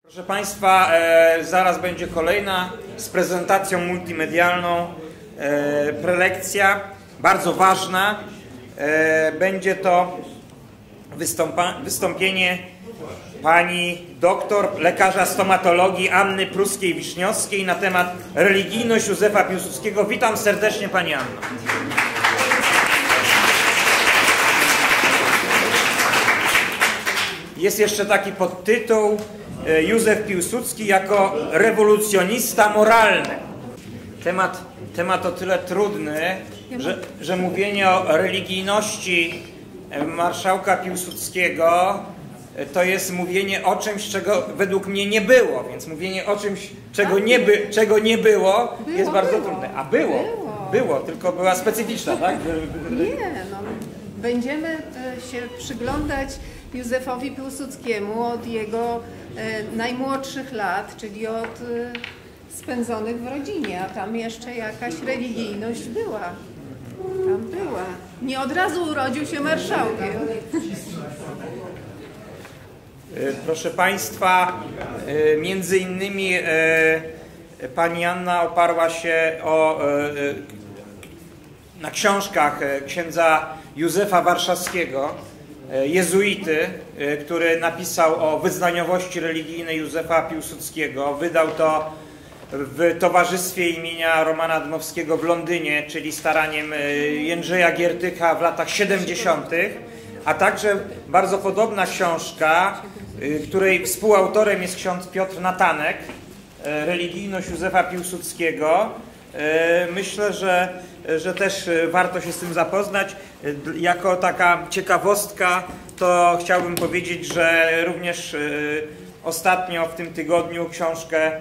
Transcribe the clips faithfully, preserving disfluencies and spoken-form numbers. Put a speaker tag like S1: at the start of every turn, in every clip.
S1: Proszę Państwa, e, zaraz będzie kolejna z prezentacją multimedialną e, prelekcja, bardzo ważna. E, będzie to wystąpienie pani doktor lekarza stomatologii Anny Pruskiej-Wiśniowskiej na temat religijność Józefa Piłsudskiego. Witam serdecznie Pani Anno. Jest jeszcze taki podtytuł: Józef Piłsudski jako rewolucjonista moralny. Temat, temat o tyle trudny, że, że mówienie o religijności marszałka Piłsudskiego to jest mówienie o czymś, czego według mnie nie było, więc mówienie o czymś, czego nie, by, czego nie było,
S2: było
S1: jest bardzo
S2: było.
S1: trudne. A było, było, było, tylko była specyficzna, tak?
S2: Nie, no, będziemy się przyglądać Józefowi Piłsudskiemu od jego e, najmłodszych lat, czyli od e, spędzonych w rodzinie, a tam jeszcze jakaś religijność była. Tam była. Nie od razu urodził się marszałkiem.
S1: Proszę Państwa, między innymi pani Anna oparła się o, na książkach księdza Józefa Warszawskiego, jezuity, który napisał o wyznaniowości religijnej Józefa Piłsudskiego. Wydał to w towarzystwie imienia Romana Dmowskiego w Londynie, czyli staraniem Jędrzeja Giertycha w latach siedemdziesiątych, a także bardzo podobna książka, której współautorem jest ksiądz Piotr Natanek, Religijność Józefa Piłsudskiego. Myślę, że, że też warto się z tym zapoznać. Jako taka ciekawostka to chciałbym powiedzieć, że również ostatnio w tym tygodniu książkę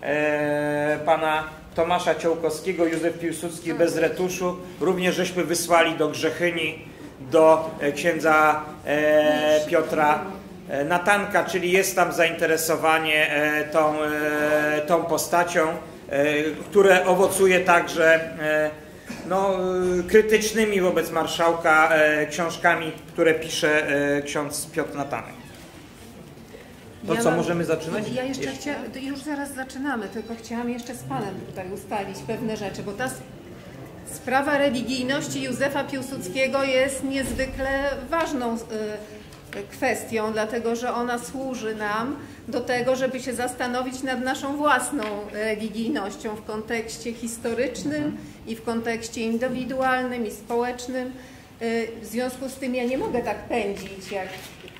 S1: pana Tomasza Ciołkowskiego, Józef Piłsudski bez retuszu, również żeśmy wysłali do Grzechyni, do księdza Piotra Natanka, czyli jest tam zainteresowanie tą, tą postacią, które owocuje także no, krytycznymi wobec marszałka książkami, które pisze ksiądz Piotr Natanek. To
S2: ja
S1: co,
S2: mam,
S1: możemy zaczynać?
S2: Ja jeszcze chciałam, już zaraz zaczynamy, tylko chciałam jeszcze z Panem tutaj ustalić pewne rzeczy, bo ta sprawa religijności Józefa Piłsudskiego jest niezwykle ważną y, kwestią, dlatego że ona służy nam do tego, żeby się zastanowić nad naszą własną religijnością w kontekście historycznym i w kontekście indywidualnym i społecznym. Y, w związku z tym ja nie mogę tak pędzić jak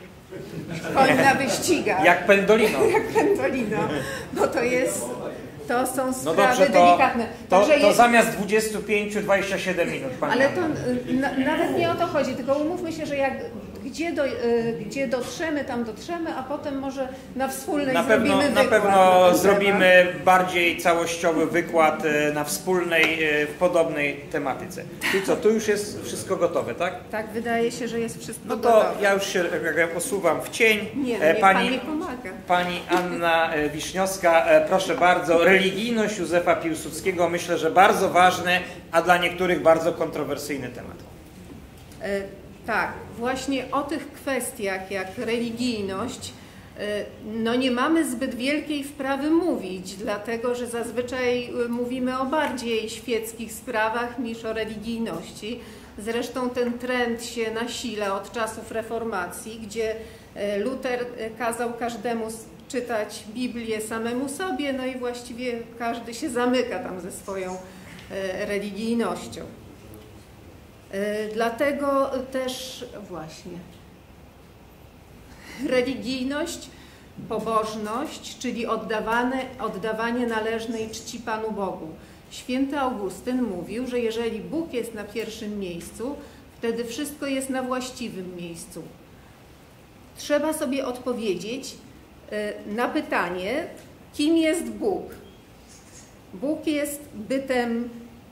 S2: koń na wyścigach.
S1: Jak pendolino.
S2: Jak pendolino. No to jest, to są sprawy
S1: no dobrze, to,
S2: delikatne.
S1: To,
S2: Także
S1: to
S2: jest,
S1: zamiast dwudziestu pięciu, dwudziestu siedmiu minut. Pani
S2: ale to na, nawet nie o to chodzi, tylko umówmy się, że jak gdzie, do, gdzie dotrzemy, tam dotrzemy, a potem może na wspólnej
S1: na
S2: zrobimy
S1: pewno,
S2: wykład.
S1: Na pewno
S2: na
S1: zrobimy bardziej całościowy wykład na wspólnej, w podobnej tematyce. Czyli co, tu już jest wszystko gotowe, tak?
S2: Tak, wydaje się, że jest wszystko
S1: No to
S2: gotowe.
S1: ja już się posuwam w cień.
S2: Nie, no
S1: pani,
S2: pan mi pomaga.
S1: Pani Anna Wiśniowska, proszę bardzo, religijność Józefa Piłsudskiego, myślę, że bardzo ważny, a dla niektórych bardzo kontrowersyjny temat.
S2: E, tak, właśnie o tych kwestiach jak religijność e, no nie mamy zbyt wielkiej wprawy mówić, dlatego że zazwyczaj mówimy o bardziej świeckich sprawach niż o religijności. Zresztą ten trend się nasila od czasów reformacji, gdzie Luter kazał każdemu czytać Biblię samemu sobie, no i właściwie każdy się zamyka tam ze swoją religijnością. Dlatego też właśnie religijność, pobożność, czyli oddawane, oddawanie należnej czci Panu Bogu. Święty Augustyn mówił, że jeżeli Bóg jest na pierwszym miejscu, wtedy wszystko jest na właściwym miejscu. Trzeba sobie odpowiedzieć na pytanie, kim jest Bóg. Bóg jest bytem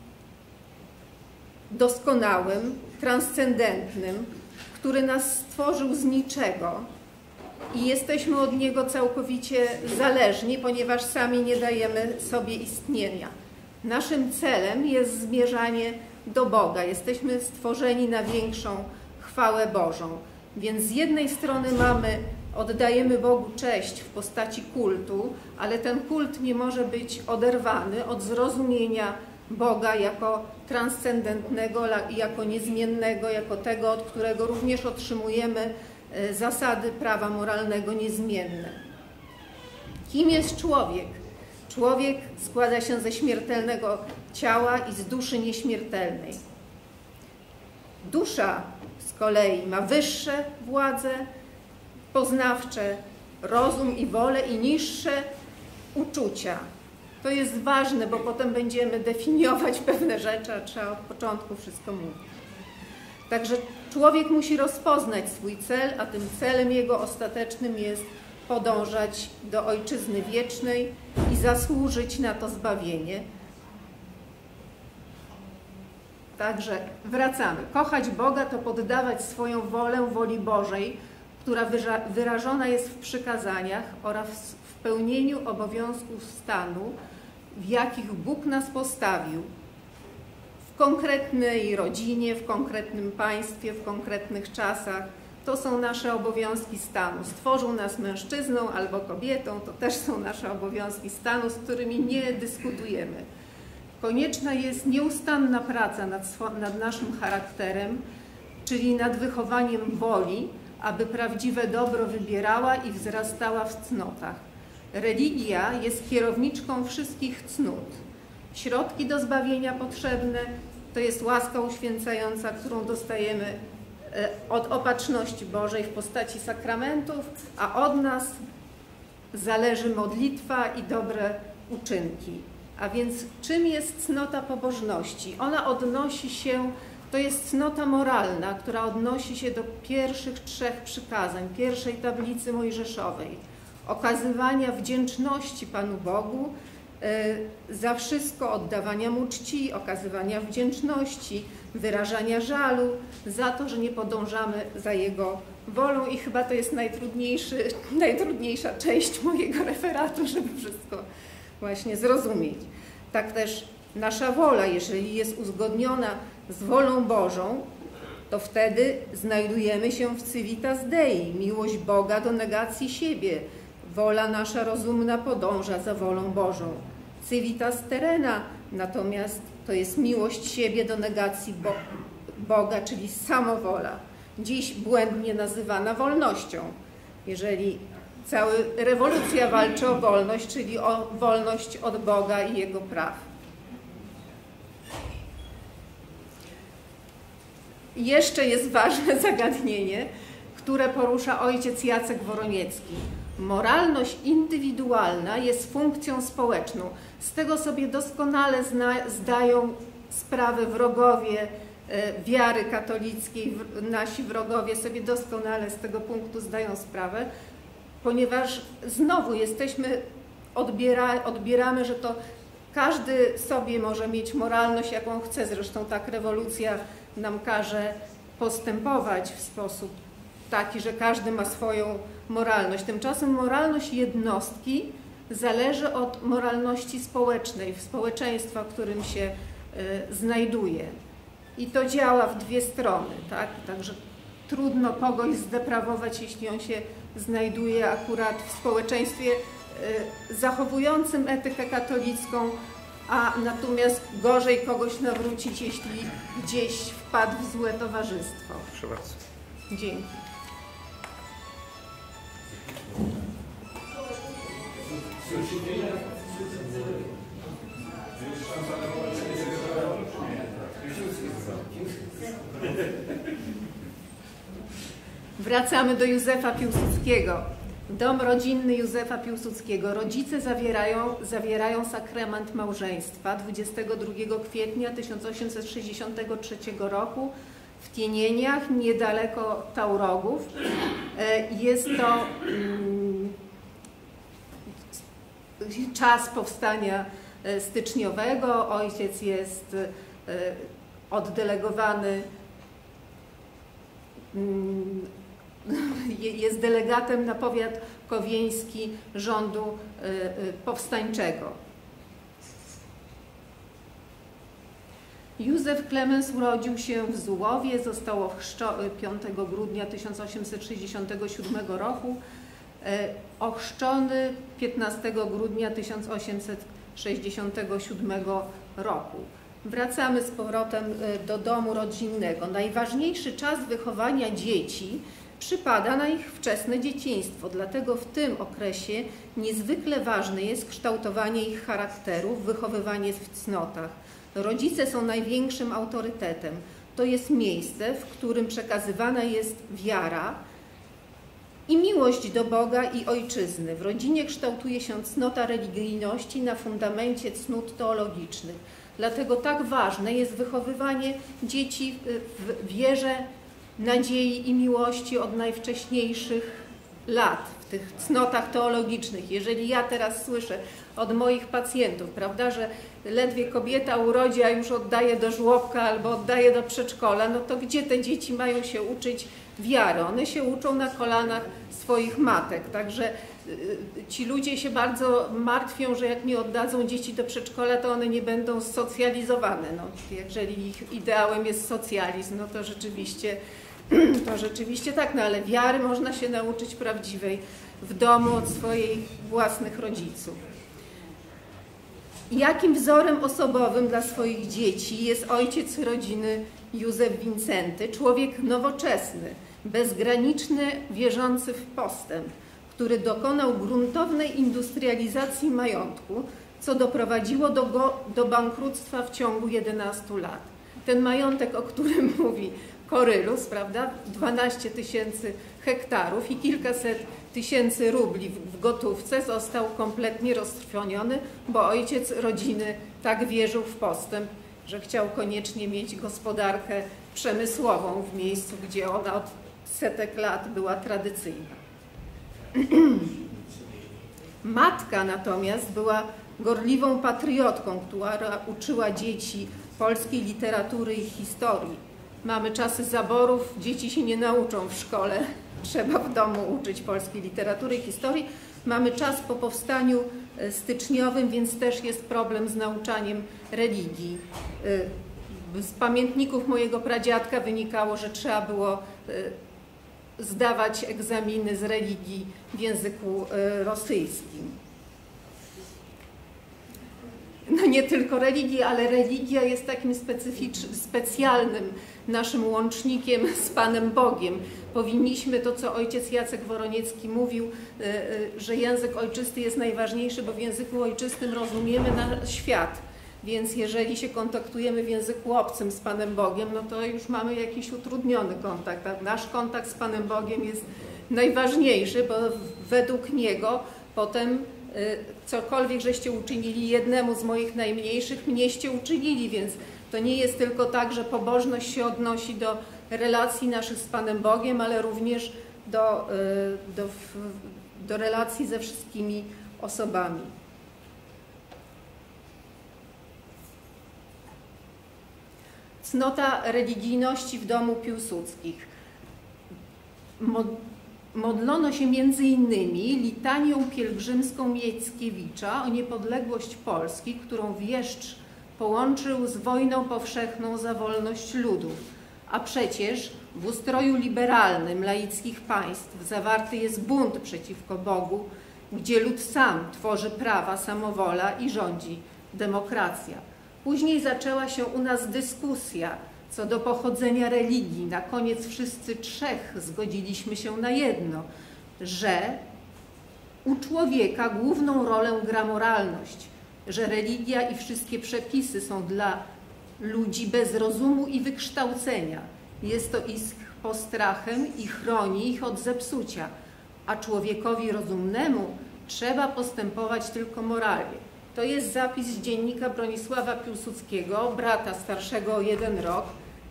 S2: doskonałym, transcendentnym, który nas stworzył z niczego i jesteśmy od Niego całkowicie zależni, ponieważ sami nie dajemy sobie istnienia. Naszym celem jest zmierzanie do Boga. Jesteśmy stworzeni na większą chwałę Bożą. Więc z jednej strony mamy oddajemy Bogu cześć w postaci kultu, ale ten kult nie może być oderwany od zrozumienia Boga jako transcendentnego, jako niezmiennego, jako tego, od którego również otrzymujemy zasady prawa moralnego niezmienne. Kim jest człowiek? Człowiek składa się ze śmiertelnego ciała i z duszy nieśmiertelnej. Dusza z kolei ma wyższe władze poznawcze, rozum i wolę i niższe uczucia. To jest ważne, bo potem będziemy definiować pewne rzeczy, a trzeba od początku wszystko mówić. Także człowiek musi rozpoznać swój cel, a tym celem jego ostatecznym jest podążać do ojczyzny wiecznej i zasłużyć na to zbawienie. Także wracamy. Kochać Boga to poddawać swoją wolę woli Bożej, która wyrażona jest w przykazaniach oraz w pełnieniu obowiązków stanu, w jakich Bóg nas postawił, w konkretnej rodzinie, w konkretnym państwie, w konkretnych czasach. To są nasze obowiązki stanu. Stworzył nas mężczyzną albo kobietą, to też są nasze obowiązki stanu, z którymi nie dyskutujemy. Konieczna jest nieustanna praca nad, nad naszym charakterem, czyli nad wychowaniem woli, aby prawdziwe dobro wybierała i wzrastała w cnotach. Religia jest kierowniczką wszystkich cnót. Środki do zbawienia potrzebne to jest łaska uświęcająca, którą dostajemy od opatrzności Bożej w postaci sakramentów, a od nas zależy modlitwa i dobre uczynki. A więc czym jest cnota pobożności? Ona odnosi się, to jest cnota moralna, która odnosi się do pierwszych trzech przykazań, pierwszej tablicy mojżeszowej. Okazywania wdzięczności Panu Bogu, za wszystko, oddawania Mu czci, okazywania wdzięczności, wyrażania żalu za to, że nie podążamy za Jego wolą i chyba to jest najtrudniejszy, najtrudniejsza część mojego referatu, żeby wszystko właśnie zrozumieć. Tak też nasza wola, jeżeli jest uzgodniona z wolą Bożą, to wtedy znajdujemy się w civitas Dei, miłość Boga do negacji siebie. Wola nasza rozumna podąża za wolą Bożą. Civitas terrena natomiast to jest miłość siebie do negacji Bo Boga, czyli samowola. Dziś błędnie nazywana wolnością. Jeżeli cała rewolucja walczy o wolność, czyli o wolność od Boga i Jego praw. I jeszcze jest ważne zagadnienie, które porusza ojciec Jacek Woroniecki. Moralność indywidualna jest funkcją społeczną. Z tego sobie doskonale zna, zdają sprawę wrogowie e, wiary katolickiej, w, nasi wrogowie sobie doskonale z tego punktu zdają sprawę, ponieważ znowu jesteśmy, odbiera, odbieramy, że to każdy sobie może mieć moralność, jaką chce. Zresztą tak rewolucja nam każe postępować w sposób taki, że każdy ma swoją moralność. Tymczasem moralność jednostki zależy od moralności społecznej, społeczeństwa, w którym się y, znajduje. I to działa w dwie strony, tak? Także trudno kogoś zdeprawować, jeśli on się znajduje akurat w społeczeństwie y, zachowującym etykę katolicką, a natomiast gorzej kogoś nawrócić, jeśli gdzieś wpadł w złe towarzystwo.
S1: Proszę bardzo.
S2: Dzięki. Wracamy do Józefa Piłsudskiego. Dom rodzinny Józefa Piłsudskiego. Rodzice zawierają, zawierają sakrament małżeństwa dwudziestego drugiego kwietnia tysiąc osiemset sześćdziesiątego trzeciego roku w Tienieniach, niedaleko Taurogów. Jest to mm, czas powstania styczniowego. Ojciec jest oddelegowany, jest delegatem na powiat kowieński rządu powstańczego. Józef Klemens urodził się w Zułowie, został ochrzczony piątego grudnia tysiąc osiemset sześćdziesiątego siódmego roku. ochrzczony piętnastego grudnia tysiąc osiemset sześćdziesiątego siódmego roku. Wracamy z powrotem do domu rodzinnego. Najważniejszy czas wychowania dzieci przypada na ich wczesne dzieciństwo, dlatego w tym okresie niezwykle ważne jest kształtowanie ich charakterów, wychowywanie w cnotach. Rodzice są największym autorytetem. To jest miejsce, w którym przekazywana jest wiara i miłość do Boga i Ojczyzny. W rodzinie kształtuje się cnota religijności na fundamencie cnót teologicznych. Dlatego tak ważne jest wychowywanie dzieci w wierze, nadziei i miłości od najwcześniejszych lat, w tych cnotach teologicznych. Jeżeli ja teraz słyszę od moich pacjentów, prawda, że ledwie kobieta urodzi, a już oddaje do żłobka albo oddaje do przedszkola, no to gdzie te dzieci mają się uczyć wiary? One się uczą na kolanach swoich matek. Także ci ludzie się bardzo martwią, że jak nie oddadzą dzieci do przedszkola, to one nie będą socjalizowane. No, jeżeli ich ideałem jest socjalizm, no to rzeczywiście, to rzeczywiście tak, no ale wiary można się nauczyć prawdziwej w domu od swoich własnych rodziców. Jakim wzorem osobowym dla swoich dzieci jest ojciec rodziny Józef Wincenty, człowiek nowoczesny, bezgraniczny, wierzący w postęp, który dokonał gruntownej industrializacji majątku, co doprowadziło do, go, do bankructwa w ciągu jedenastu lat. Ten majątek, o którym mówi Korylus, prawda, dwanaście tysięcy hektarów i kilkaset tysięcy rubli w gotówce został kompletnie roztrwoniony, bo ojciec rodziny tak wierzył w postęp, że chciał koniecznie mieć gospodarkę przemysłową w miejscu, gdzie ona od setek lat była tradycyjna. Matka natomiast była gorliwą patriotką, która uczyła dzieci polskiej literatury i historii. Mamy czasy zaborów, dzieci się nie nauczą w szkole, trzeba w domu uczyć polskiej literatury i historii. Mamy czas po powstaniu styczniowym, więc też jest problem z nauczaniem religii. Z pamiętników mojego pradziadka wynikało, że trzeba było zdawać egzaminy z religii w języku rosyjskim. No nie tylko religii, ale religia jest takim specyficz- specjalnym naszym łącznikiem z Panem Bogiem. Powinniśmy, to co ojciec Jacek Woroniecki mówił, że język ojczysty jest najważniejszy, bo w języku ojczystym rozumiemy nasz świat. Więc jeżeli się kontaktujemy w języku obcym z Panem Bogiem, no to już mamy jakiś utrudniony kontakt. A nasz kontakt z Panem Bogiem jest najważniejszy, bo według Niego potem cokolwiek żeście uczynili jednemu z moich najmniejszych, mnieście uczynili, więc to nie jest tylko tak, że pobożność się odnosi do relacji naszych z Panem Bogiem, ale również do, do, do relacji ze wszystkimi osobami. Cnota religijności w domu Piłsudskich. Modlono się między innymi litanią pielgrzymską Mickiewicza o niepodległość Polski, którą wieszcz połączył z wojną powszechną za wolność ludów. A przecież w ustroju liberalnym laickich państw zawarty jest bunt przeciwko Bogu, gdzie lud sam tworzy prawa, samowola i rządzi demokracja. Później zaczęła się u nas dyskusja co do pochodzenia religii. Na koniec wszyscy trzech zgodziliśmy się na jedno, że u człowieka główną rolę gra moralność, że religia i wszystkie przepisy są dla ludzi bez rozumu i wykształcenia. Jest to ich postrachem i chroni ich od zepsucia, a człowiekowi rozumnemu trzeba postępować tylko moralnie. To jest zapis z dziennika Bronisława Piłsudskiego, brata starszego o jeden rok,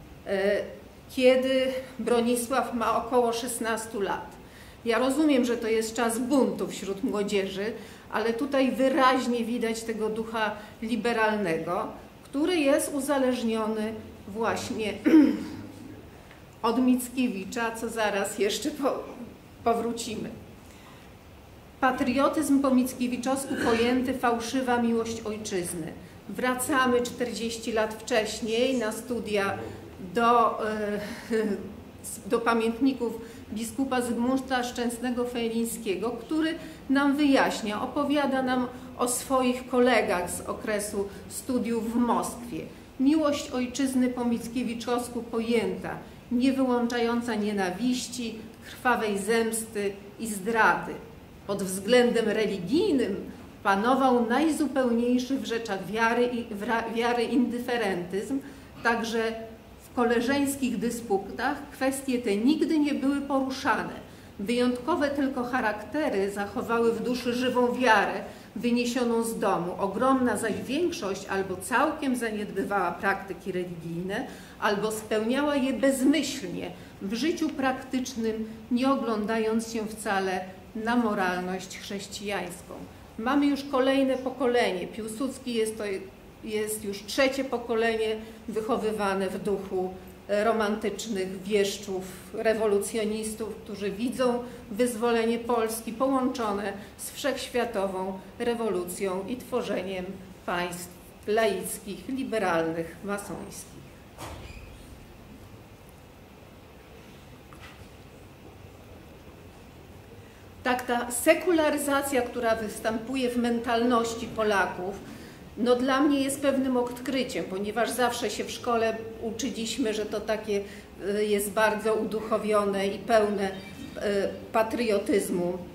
S2: kiedy Bronisław ma około szesnastu lat. Ja rozumiem, że to jest czas buntu wśród młodzieży, ale tutaj wyraźnie widać tego ducha liberalnego, który jest uzależniony właśnie od Mickiewicza, co zaraz jeszcze po, powrócimy. Patriotyzm po mickiewiczowsku pojęty fałszywa miłość ojczyzny. Wracamy czterdzieści lat wcześniej na studia do, do pamiętników biskupa Zygmunta Szczęsnego-Fejlińskiego, który nam wyjaśnia, opowiada nam o swoich kolegach z okresu studiów w Moskwie. Miłość ojczyzny po Mickiewiczowsku pojęta, nie wyłączająca nienawiści, krwawej zemsty i zdrady. Pod względem religijnym panował najzupełniejszy w rzeczach wiary, i, wiary indyferentyzm, także w koleżeńskich dysputach kwestie te nigdy nie były poruszane. Wyjątkowe tylko charaktery zachowały w duszy żywą wiarę wyniesioną z domu. Ogromna zaś większość albo całkiem zaniedbywała praktyki religijne, albo spełniała je bezmyślnie, w życiu praktycznym, nie oglądając się wcale na moralność chrześcijańską. Mamy już kolejne pokolenie. Piłsudski jest to jest już trzecie pokolenie wychowywane w duchu romantycznych wieszczów, rewolucjonistów, którzy widzą wyzwolenie Polski połączone z wszechświatową rewolucją i tworzeniem państw laickich, liberalnych, masońskich. Tak, ta sekularyzacja, która występuje w mentalności Polaków, no dla mnie jest pewnym odkryciem, ponieważ zawsze się w szkole uczyliśmy, że to takie jest bardzo uduchowione i pełne patriotyzmu.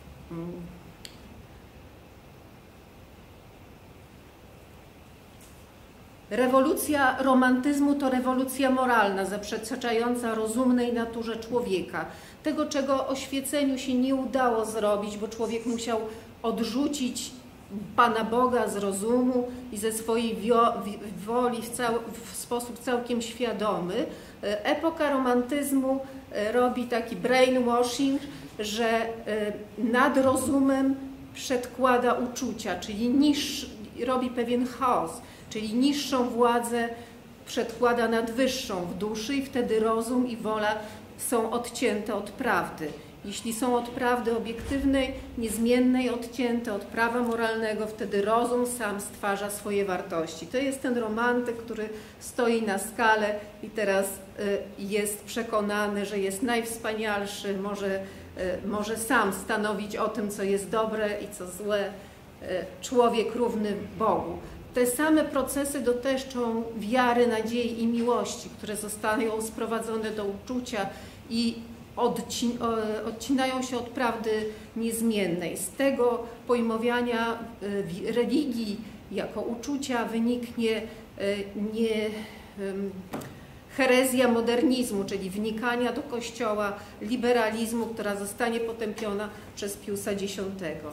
S2: Rewolucja romantyzmu to rewolucja moralna, zaprzeczająca rozumnej naturze człowieka. Tego, czego oświeceniu się nie udało zrobić, bo człowiek musiał odrzucić Pana Boga z rozumu i ze swojej woli w, cał, w sposób całkiem świadomy. Epoka romantyzmu robi taki brainwashing, że nad rozumem przedkłada uczucia, czyli niż, robi pewien chaos, czyli niższą władzę przedkłada nad wyższą w duszy i wtedy rozum i wola są odcięte od prawdy. Jeśli są od prawdy obiektywnej, niezmiennej, odcięte od prawa moralnego, wtedy rozum sam stwarza swoje wartości. To jest ten romantyk, który stoi na skale i teraz jest przekonany, że jest najwspanialszy, może, może sam stanowić o tym, co jest dobre i co złe, człowiek równy Bogu. Te same procesy dotyczą wiary, nadziei i miłości, które zostają sprowadzone do uczucia i odcinają się od prawdy niezmiennej. Z tego pojmowania religii jako uczucia wyniknie nie herezja modernizmu, czyli wnikania do Kościoła, liberalizmu, która zostanie potępiona przez Piusa Dziesiątego.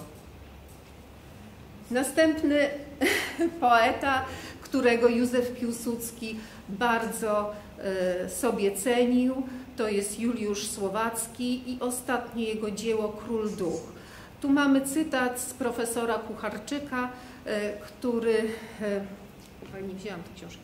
S2: Następny poeta, którego Józef Piłsudski bardzo sobie cenił, to jest Juliusz Słowacki i ostatnie jego dzieło Król Duch. Tu mamy cytat z profesora Kucharczyka, który, nie wzięłam tej książki,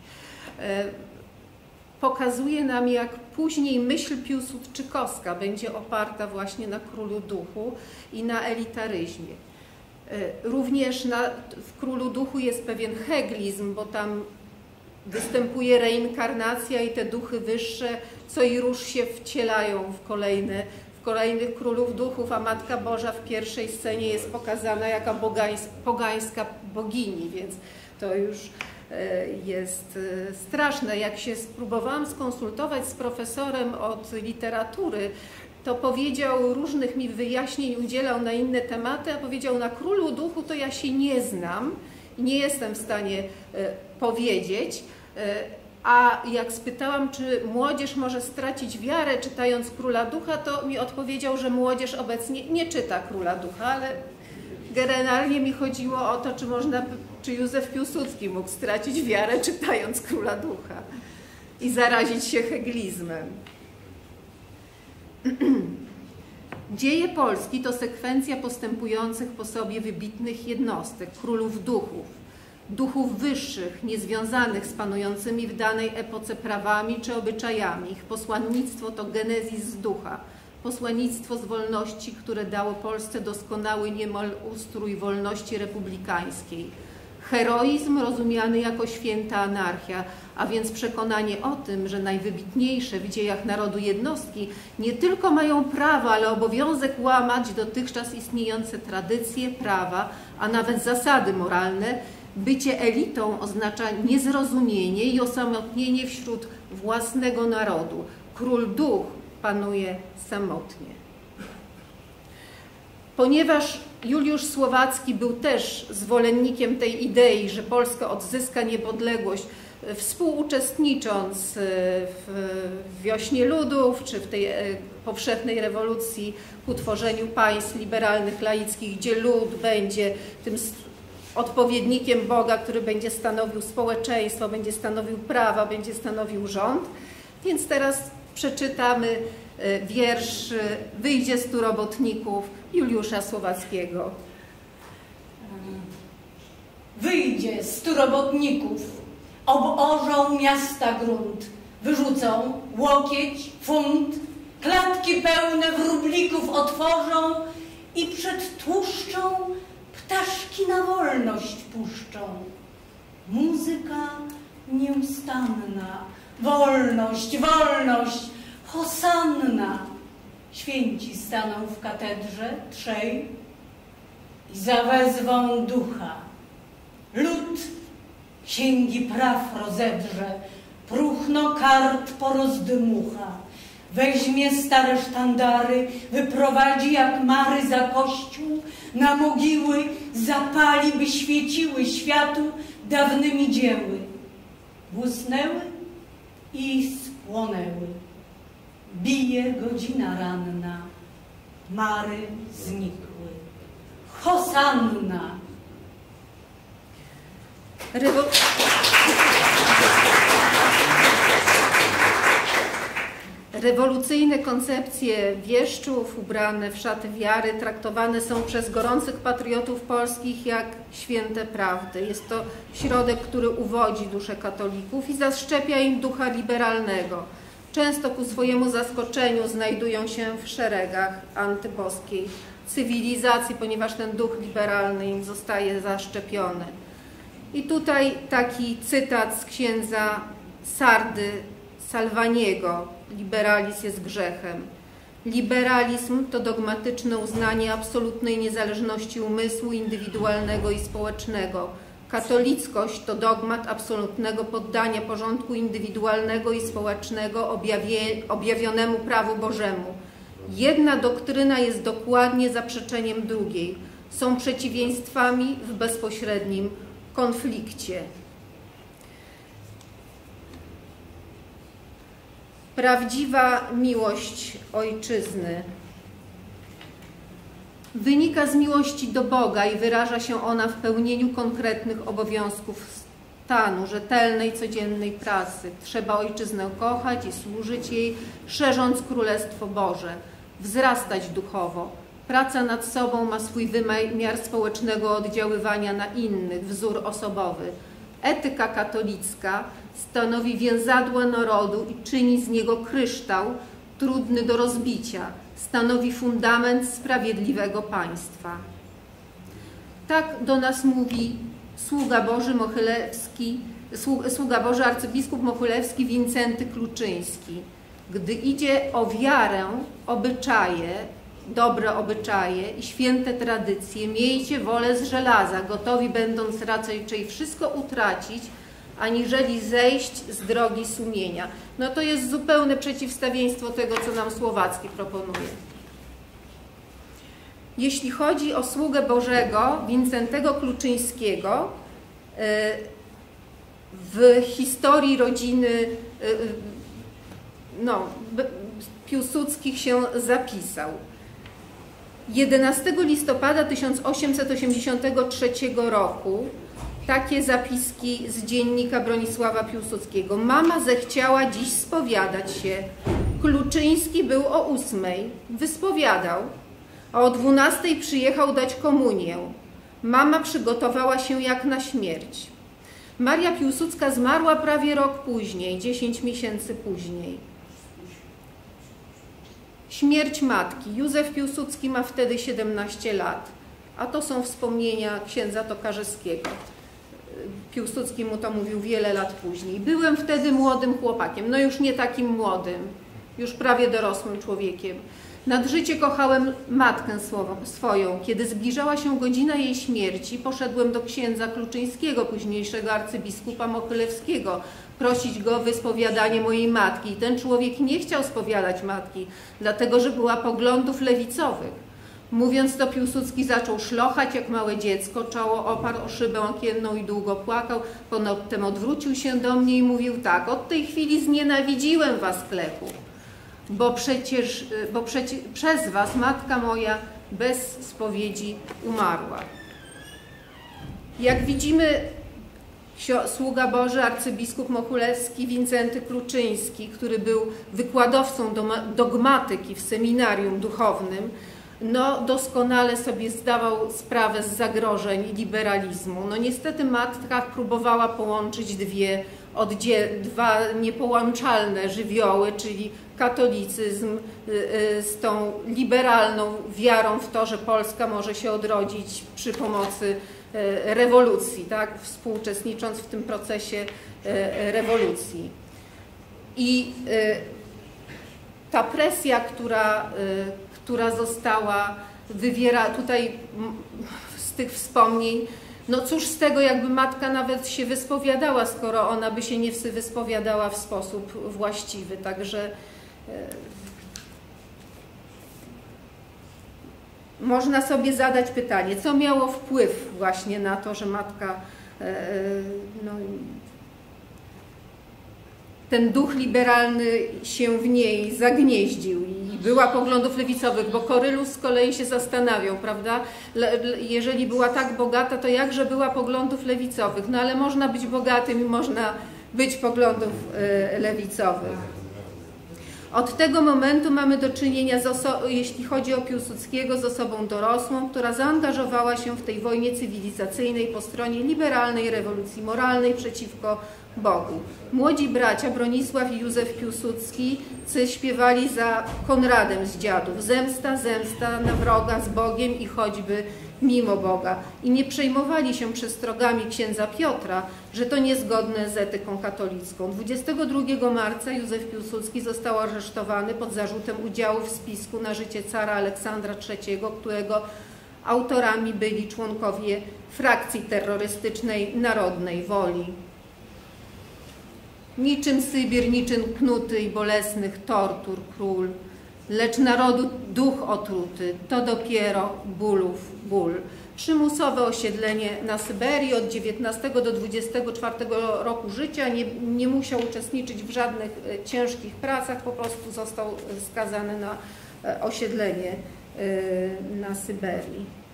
S2: pokazuje nam, jak później myśl piłsudczykowska będzie oparta właśnie na Królu Duchu i na elitaryzmie. Również na, w Królu Duchu jest pewien heglizm, bo tam występuje reinkarnacja i te duchy wyższe co i róż się wcielają w, kolejne, w kolejnych królów duchów, a Matka Boża w pierwszej scenie jest pokazana jako bogańs, pogańska bogini, więc to już jest straszne. Jak się spróbowałam skonsultować z profesorem od literatury, to powiedział, różnych mi wyjaśnień udzielał na inne tematy, a powiedział, na Królu Duchu to ja się nie znam i nie jestem w stanie powiedzieć, a jak spytałam, czy młodzież może stracić wiarę czytając Króla Ducha, to mi odpowiedział, że młodzież obecnie nie czyta Króla Ducha, ale generalnie mi chodziło o to, czy można, czy Józef Piłsudski mógł stracić wiarę czytając Króla Ducha i zarazić się heglizmem. Dzieje Polski to sekwencja postępujących po sobie wybitnych jednostek, królów duchów, duchów wyższych, niezwiązanych z panującymi w danej epoce prawami czy obyczajami. Ich posłannictwo to genezis z ducha, posłannictwo z wolności, które dało Polsce doskonały niemal ustrój wolności republikańskiej. Heroizm rozumiany jako święta anarchia, a więc przekonanie o tym, że najwybitniejsze w dziejach narodu jednostki nie tylko mają prawo, ale obowiązek łamać dotychczas istniejące tradycje, prawa, a nawet zasady moralne. Bycie elitą oznacza niezrozumienie i osamotnienie wśród własnego narodu. Król duch panuje samotnie. Ponieważ Juliusz Słowacki był też zwolennikiem tej idei, że Polska odzyska niepodległość, współuczestnicząc w wiośnie ludów czy w tej powszechnej rewolucji ku tworzeniu państw liberalnych, laickich, gdzie lud będzie tym odpowiednikiem Boga, który będzie stanowił społeczeństwo, będzie stanowił prawa, będzie stanowił rząd. Więc teraz przeczytamy wiersz Wyjdzie stu robotników Juliusza Słowackiego.
S3: Wyjdzie stu robotników, oborzą miasta grunt, wyrzucą łokieć, funt, klatki pełne wróblików otworzą i przed tłuszczą ptaszki na wolność puszczą. Muzyka nieustanna, wolność, wolność, hosanna. Święci staną w katedrze trzej i zawezwą ducha. Lud księgi praw rozedrze, próchno kart porozdmucha. Weźmie stare sztandary, wyprowadzi jak mary za kościół, na mogiły zapali, by świeciły światu dawnymi dzieły. Błysnęły i spłonęły. Bije godzina ranna, mary znikły. Hosanna!
S2: Rewo... Rewolucyjne koncepcje wieszczów ubrane w szaty wiary traktowane są przez gorących patriotów polskich jak święte prawdy. Jest to środek, który uwodzi duszę katolików i zaszczepia im ducha liberalnego. Często ku swojemu zaskoczeniu znajdują się w szeregach antyboskiej cywilizacji, ponieważ ten duch liberalny im zostaje zaszczepiony. I tutaj taki cytat z księdza Sardy Salvaniego. Liberalizm jest grzechem. Liberalizm to dogmatyczne uznanie absolutnej niezależności umysłu indywidualnego i społecznego. Katolickość to dogmat absolutnego poddania porządku indywidualnego i społecznego objawie, objawionemu prawu Bożemu. Jedna doktryna jest dokładnie zaprzeczeniem drugiej. Są przeciwieństwami w bezpośrednim konflikcie. Prawdziwa miłość ojczyzny wynika z miłości do Boga i wyraża się ona w pełnieniu konkretnych obowiązków stanu, rzetelnej, codziennej pracy. Trzeba ojczyznę kochać i służyć jej, szerząc Królestwo Boże, wzrastać duchowo. Praca nad sobą ma swój wymiar społecznego oddziaływania na innych, wzór osobowy. Etyka katolicka stanowi więzadło narodu i czyni z niego kryształ trudny do rozbicia. Stanowi fundament sprawiedliwego państwa. Tak do nas mówi sługa Boży Mochylewski, sługa Boży arcybiskup Mochylewski Wincenty Kluczyński. Gdy idzie o wiarę, obyczaje, dobre obyczaje i święte tradycje, miejcie wolę z żelaza, gotowi będąc raczej wszystko utracić, aniżeli zejść z drogi sumienia. No to jest zupełne przeciwstawieństwo tego, co nam Słowacki proponuje. Jeśli chodzi o sługę Bożego Wincentego Kluczyńskiego, w historii rodziny no, Piłsudskich się zapisał. jedenastego listopada tysiąc osiemset osiemdziesiątego trzeciego roku takie zapiski z dziennika Bronisława Piłsudskiego. Mama zechciała dziś spowiadać się. Kluczyński był o ósmej, wyspowiadał, a o dwunastej przyjechał dać komunię. Mama przygotowała się jak na śmierć. Maria Piłsudska zmarła prawie rok później, dziesięć miesięcy później. Śmierć matki. Józef Piłsudski ma wtedy siedemnaście lat, a to są wspomnienia księdza Tokarzewskiego. Piłsudski mu to mówił wiele lat później. Byłem wtedy młodym chłopakiem, no już nie takim młodym, już prawie dorosłym człowiekiem. Nad życie kochałem matkę swoją. Kiedy zbliżała się godzina jej śmierci, poszedłem do księdza Kluczyńskiego, późniejszego arcybiskupa Mochylewskiego, prosić go o wyspowiadanie mojej matki. I ten człowiek nie chciał spowiadać matki, dlatego że była poglądów lewicowych. Mówiąc to, Piłsudski zaczął szlochać jak małe dziecko, czoło oparł o szybę okienną i długo płakał. Potem odwrócił się do mnie i mówił tak: od tej chwili znienawidziłem was, klepu, bo przecież, bo przecie, przez was matka moja bez spowiedzi umarła. Jak widzimy, sługa Boży, arcybiskup Mochylewski Wincenty Kluczyński, który był wykładowcą dogmatyki w seminarium duchownym, no doskonale sobie zdawał sprawę z zagrożeń liberalizmu. No niestety matka próbowała połączyć dwie, dwa niepołączalne żywioły, czyli katolicyzm z tą liberalną wiarą w to, że Polska może się odrodzić przy pomocy rewolucji, tak? Współuczestnicząc w tym procesie rewolucji. I ta presja, która która została wywiera tutaj z tych wspomnień, no cóż z tego, jakby matka nawet się wyspowiadała, skoro ona by się nie wyspowiadała w sposób właściwy. Także e, można sobie zadać pytanie, co miało wpływ właśnie na to, że matka e, no, ten duch liberalny się w niej zagnieździł i była poglądów lewicowych, bo Korylus z kolei się zastanawiał, prawda? Jeżeli była tak bogata, to jakże była poglądów lewicowych? No ale można być bogatym i można być poglądów lewicowych. Od tego momentu mamy do czynienia, z jeśli chodzi o Piłsudskiego, z osobą dorosłą, która zaangażowała się w tej wojnie cywilizacyjnej po stronie liberalnej rewolucji moralnej przeciwko Bogu. Młodzi bracia Bronisław i Józef Piłsudski śpiewali za Konradem z Dziadów: zemsta, zemsta na wroga z Bogiem i choćby mimo Boga. I nie przejmowali się przestrogami księdza Piotra, że to niezgodne z etyką katolicką. dwudziestego drugiego marca Józef Piłsudski został aresztowany pod zarzutem udziału w spisku na życie cara Aleksandra trzeciego, którego autorami byli członkowie frakcji terrorystycznej Narodnej Woli. Niczym Sybir, niczym knuty i bolesnych tortur król, lecz narodu duch otruty, to dopiero bólów ból. Przymusowe osiedlenie na Syberii od dziewiętnastego do dwudziestego czwartego roku życia, nie, nie musiał uczestniczyć w żadnych ciężkich pracach, po prostu został skazany na osiedlenie na Syberii.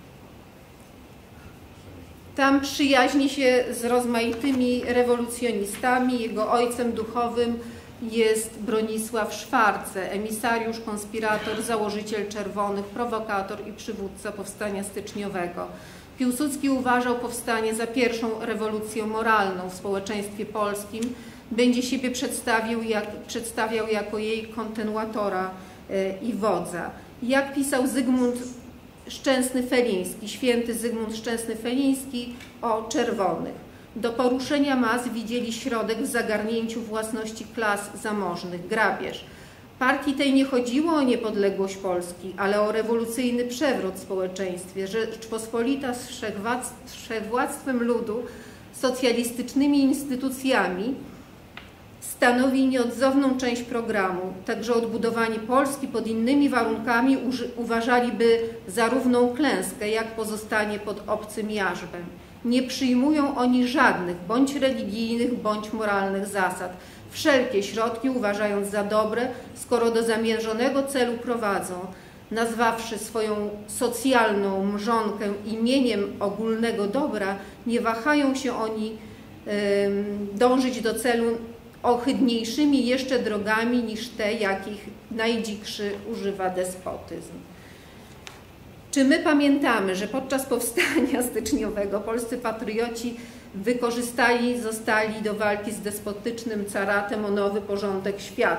S2: Tam przyjaźni się z rozmaitymi rewolucjonistami. Jego ojcem duchowym jest Bronisław Szwarce, emisariusz, konspirator, założyciel Czerwonych, prowokator i przywódca powstania styczniowego. Piłsudski uważał powstanie za pierwszą rewolucję moralną w społeczeństwie polskim. Będzie siebie przedstawił jak, przedstawiał jako jej kontynuatora i wodza. Jak pisał Zygmunt Szczęsny-Feliński, święty Zygmunt Szczęsny-Feliński o Czerwonych: do poruszenia mas widzieli środek w zagarnięciu własności klas zamożnych, grabież. Partii tej nie chodziło o niepodległość Polski, ale o rewolucyjny przewrót w społeczeństwie. Rzeczpospolita z wszechwładztwem ludu, socjalistycznymi instytucjami stanowi nieodzowną część programu. Także odbudowanie Polski pod innymi warunkami uważaliby za równą klęskę, jak pozostanie pod obcym jarzmem. Nie przyjmują oni żadnych, bądź religijnych, bądź moralnych zasad. Wszelkie środki uważając za dobre, skoro do zamierzonego celu prowadzą. Nazwawszy swoją socjalną mrzonkę imieniem ogólnego dobra, nie wahają się oni yy, dążyć do celu ohydniejszymi jeszcze drogami niż te, jakich najdzikszy używa despotyzm. Czy my pamiętamy, że podczas powstania styczniowego polscy patrioci wykorzystani zostali do walki z despotycznym caratem o nowy porządek świata?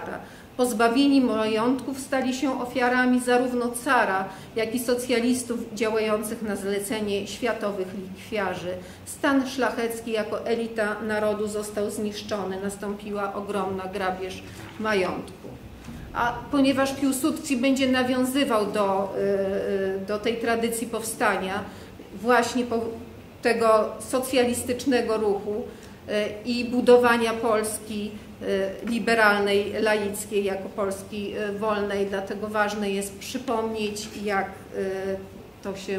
S2: Pozbawieni majątków stali się ofiarami zarówno cara, jak i socjalistów działających na zlecenie światowych likwiarzy. Stan szlachecki jako elita narodu został zniszczony, nastąpiła ogromna grabież majątku. A ponieważ Piłsudski będzie nawiązywał do, do tej tradycji powstania, właśnie tego socjalistycznego ruchu i budowania Polski liberalnej, laickiej jako Polski wolnej, dlatego ważne jest przypomnieć, jak to się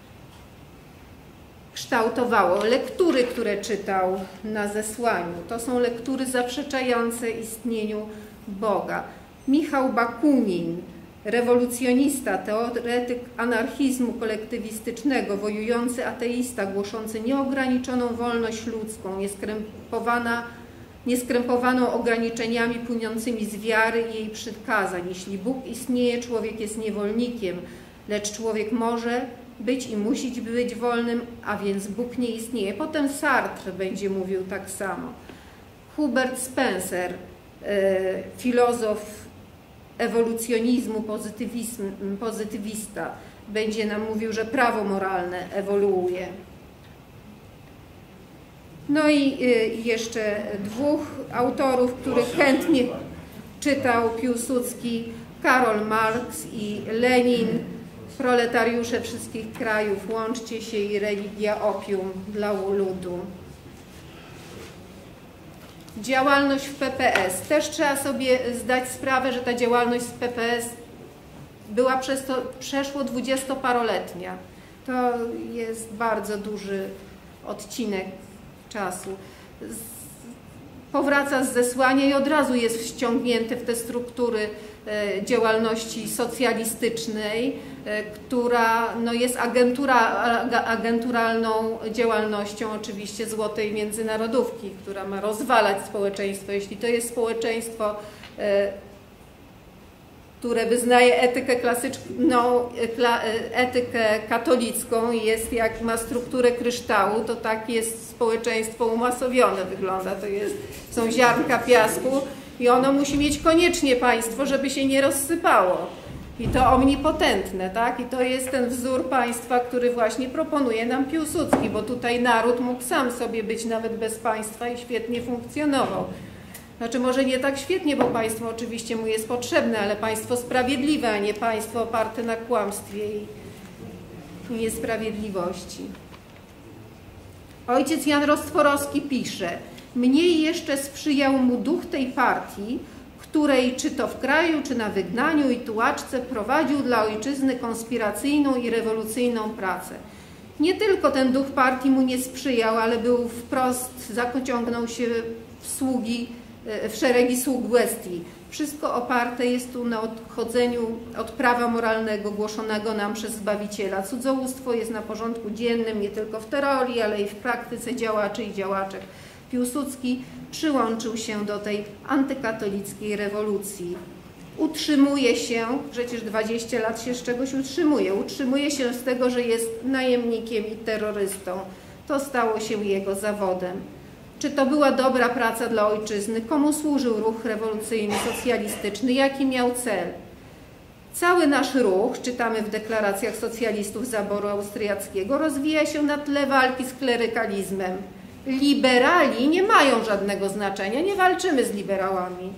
S2: kształtowało. Lektury, które czytał na zesłaniu, to są lektury zaprzeczające istnieniu Boga. Michał Bakunin, rewolucjonista, teoretyk anarchizmu kolektywistycznego, wojujący ateista, głoszący nieograniczoną wolność ludzką, nieskrępowana, nieskrępowaną ograniczeniami płynącymi z wiary i jej przykazań. Jeśli Bóg istnieje, człowiek jest niewolnikiem, lecz człowiek może być i musi być wolnym, a więc Bóg nie istnieje. Potem Sartre będzie mówił tak samo. Hubert Spencer, e, filozof ewolucjonizmu, pozytywista, będzie nam mówił, że prawo moralne ewoluuje. No i jeszcze dwóch autorów, których chętnie czytał Piłsudski, Karol Marx i Lenin, proletariusze wszystkich krajów, łączcie się i religia opium dla ludu. Działalność w P P S. Też trzeba sobie zdać sprawę, że ta działalność w P P S była przez to przeszło dwudziestoparoletnia. To jest bardzo duży odcinek czasu. Powraca z zesłania i od razu jest wciągnięty w te struktury działalności socjalistycznej, która no, jest agentura, agenturalną działalnością oczywiście złotej międzynarodówki, która ma rozwalać społeczeństwo. Jeśli to jest społeczeństwo, które wyznaje etykę klasyczną, etykę katolicką, jest jak ma strukturę kryształu, to tak jest społeczeństwo umasowione wygląda. To jest, są ziarnka piasku i ono musi mieć koniecznie państwo, żeby się nie rozsypało. I to omnipotentne, tak? I to jest ten wzór państwa, który właśnie proponuje nam Piłsudski, bo tutaj naród mógł sam sobie być nawet bez państwa i świetnie funkcjonował. Znaczy może nie tak świetnie, bo państwo oczywiście mu jest potrzebne, ale państwo sprawiedliwe, a nie państwo oparte na kłamstwie i niesprawiedliwości. Ojciec Jan Rostworowski pisze: mniej jeszcze sprzyjał mu duch tej partii, której czy to w kraju, czy na wygnaniu i tułaczce prowadził dla ojczyzny konspiracyjną i rewolucyjną pracę. Nie tylko ten duch partii mu nie sprzyjał, ale był wprost, zaciągnął się w sługi, w szeregi sług bestii. Wszystko oparte jest tu na odchodzeniu od prawa moralnego głoszonego nam przez Zbawiciela. Cudzołóstwo jest na porządku dziennym nie tylko w teorii, ale i w praktyce działaczy i działaczek. Piłsudski przyłączył się do tej antykatolickiej rewolucji. Utrzymuje się, przecież dwadzieścia lat się z czegoś utrzymuje, utrzymuje się z tego, że jest najemnikiem i terrorystą. To stało się jego zawodem. Czy to była dobra praca dla ojczyzny? Komu służył ruch rewolucyjny, socjalistyczny? Jaki miał cel? Cały nasz ruch, czytamy w deklaracjach socjalistów zaboru austriackiego, rozwija się na tle walki z klerykalizmem. Liberali nie mają żadnego znaczenia, nie walczymy z liberałami.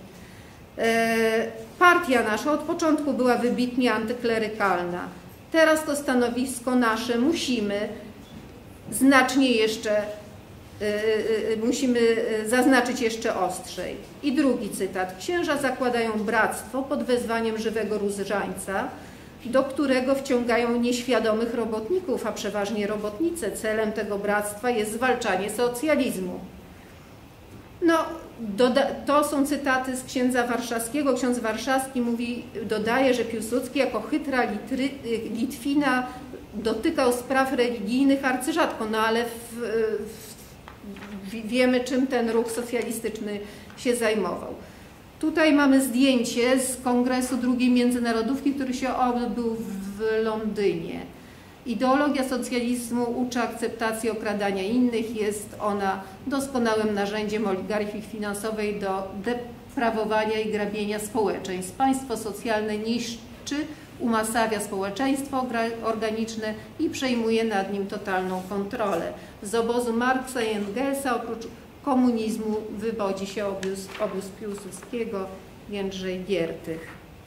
S2: Partia nasza od początku była wybitnie antyklerykalna. Teraz to stanowisko nasze musimy znacznie jeszcze, musimy zaznaczyć jeszcze ostrzej. I drugi cytat. Księża zakładają bractwo pod wezwaniem żywego różańca, do którego wciągają nieświadomych robotników, a przeważnie robotnice. Celem tego bractwa jest zwalczanie socjalizmu. No, to są cytaty z księdza warszawskiego. Ksiądz warszawski mówi, dodaje, że Piłsudski jako chytra Litry, Litwina dotykał spraw religijnych arcyrzadko, no ale w, w, wiemy, czym ten ruch socjalistyczny się zajmował. Tutaj mamy zdjęcie z Kongresu drugiej Międzynarodówki, który się odbył w Londynie. Ideologia socjalizmu uczy akceptacji okradania innych. Jest ona doskonałym narzędziem oligarchii finansowej do sprawowania i grabienia społeczeństw. Państwo socjalne niszczy, umasawia społeczeństwo organiczne i przejmuje nad nim totalną kontrolę. Z obozu Marksa i Engelsa oprócz komunizmu wywodzi się obóz, obóz Piłsudskiego, Jędrzej Giertych.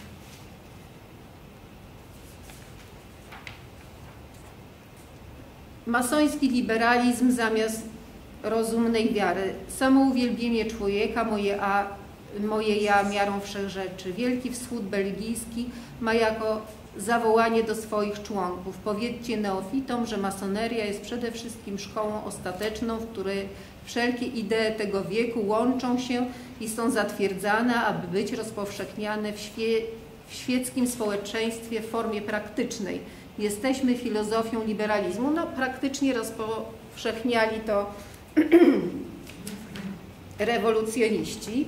S2: Masoński liberalizm zamiast rozumnej wiary. Samouwielbienie człowieka, moje, a, moje ja miarą wszechrzeczy. Wielki Wschód belgijski ma jako zawołanie do swoich członków. Powiedzcie neofitom, że masoneria jest przede wszystkim szkołą ostateczną, w której wszelkie idee tego wieku łączą się i są zatwierdzane, aby być rozpowszechniane w, świe w świeckim społeczeństwie w formie praktycznej. Jesteśmy filozofią liberalizmu. No, praktycznie rozpowszechniali to rewolucjoniści.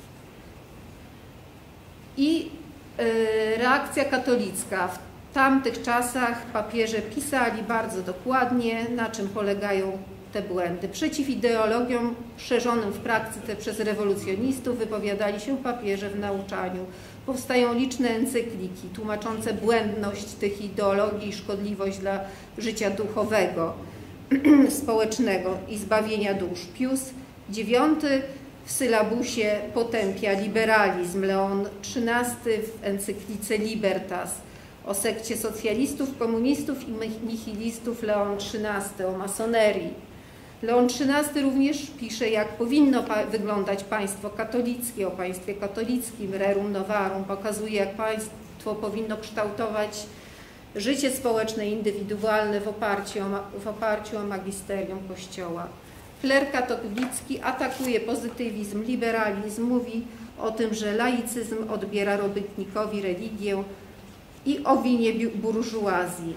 S2: I y, reakcja katolicka. W tamtych czasach papieże pisali bardzo dokładnie, na czym polegają te błędy. Przeciw ideologiom szerzonym w praktyce przez rewolucjonistów wypowiadali się papieże w nauczaniu. Powstają liczne encykliki tłumaczące błędność tych ideologii i szkodliwość dla życia duchowego, społecznego i zbawienia dusz. Pius dziewiąty w sylabusie potępia liberalizm, Leon trzynasty w encyklice Libertas, o sekcie socjalistów, komunistów i nihilistów Leon trzynasty, o masonerii. Leon trzynasty również pisze, jak powinno wyglądać państwo katolickie, o państwie katolickim, Rerum Novarum, pokazuje, jak państwo powinno kształtować życie społeczne i indywidualne w oparciu o, w oparciu o magisterium Kościoła. Kler katolicki atakuje pozytywizm, liberalizm, mówi o tym, że laicyzm odbiera robotnikowi religię i o winie burżuazji.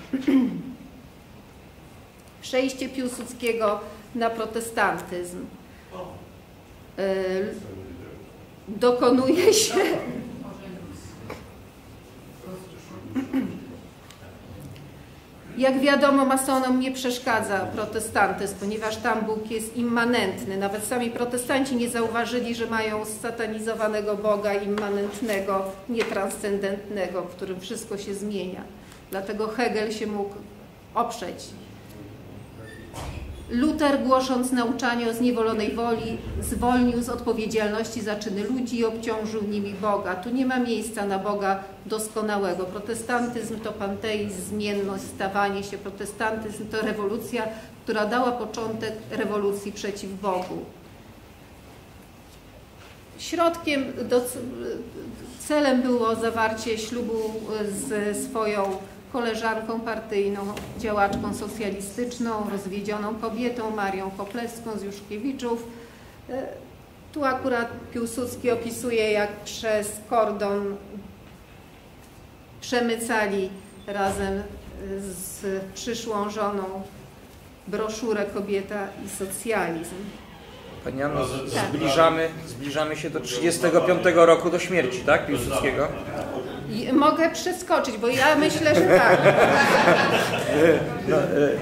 S2: Przejście Piłsudskiego na protestantyzm dokonuje się jak wiadomo, masonom nie przeszkadza protestantyzm, ponieważ tam Bóg jest immanentny. Nawet sami protestanci nie zauważyli, że mają satanizowanego Boga immanentnego, nietranscendentnego, w którym wszystko się zmienia. Dlatego Hegel się mógł oprzeć. Luter, głosząc nauczanie o zniewolonej woli, zwolnił z odpowiedzialności za czyny ludzi i obciążył nimi Boga. Tu nie ma miejsca na Boga doskonałego. Protestantyzm to panteizm, zmienność, stawanie się. Protestantyzm to rewolucja, która dała początek rewolucji przeciw Bogu. Środkiem, do, celem było zawarcie ślubu z swoją koleżanką partyjną, działaczką socjalistyczną, rozwiedzioną kobietą, Marią Koplewską z Juszkiewiczów. Tu akurat Piłsudski opisuje, jak przez kordon przemycali razem z przyszłą żoną broszurę Kobieta i socjalizm.
S1: Pani Anno, zbliżamy, zbliżamy się do trzydziestego piątego roku do śmierci, tak, Piłsudskiego?
S2: I mogę przeskoczyć, bo ja myślę, że tak.
S1: No,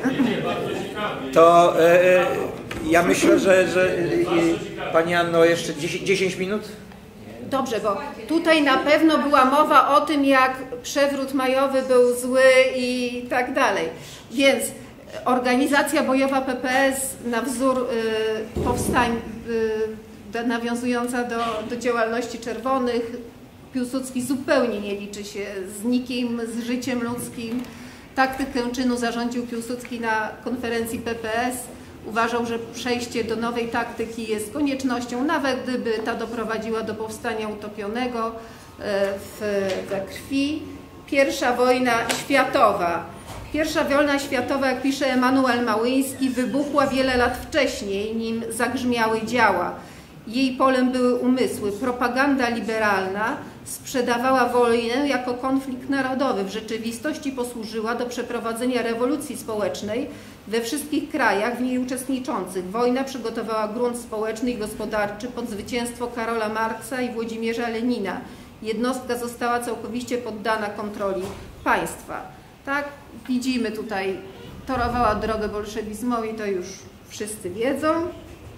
S1: to e, ja myślę, że, że Pani Anno, jeszcze dziesięć minut?
S2: Dobrze, bo tutaj na pewno była mowa o tym, jak przewrót majowy był zły i tak dalej. Więc organizacja bojowa P P S na wzór y, powstań y, nawiązująca do, do działalności czerwonych, Piłsudski zupełnie nie liczy się z nikim, z życiem ludzkim. Taktykę czynu zarządził Piłsudski na konferencji P P S. Uważał, że przejście do nowej taktyki jest koniecznością, nawet gdyby ta doprowadziła do powstania utopionego w, we krwi. Pierwsza wojna światowa. Pierwsza wojna światowa, jak pisze Emanuel Małyński, wybuchła wiele lat wcześniej, nim zagrzmiały działa. Jej polem były umysły. Propaganda liberalna sprzedawała wojnę jako konflikt narodowy. W rzeczywistości posłużyła do przeprowadzenia rewolucji społecznej we wszystkich krajach w niej uczestniczących. Wojna przygotowała grunt społeczny i gospodarczy pod zwycięstwo Karola Marksa i Włodzimierza Lenina. Jednostka została całkowicie poddana kontroli państwa. Tak, widzimy tutaj, torowała drogę bolszewizmowi, to już wszyscy wiedzą.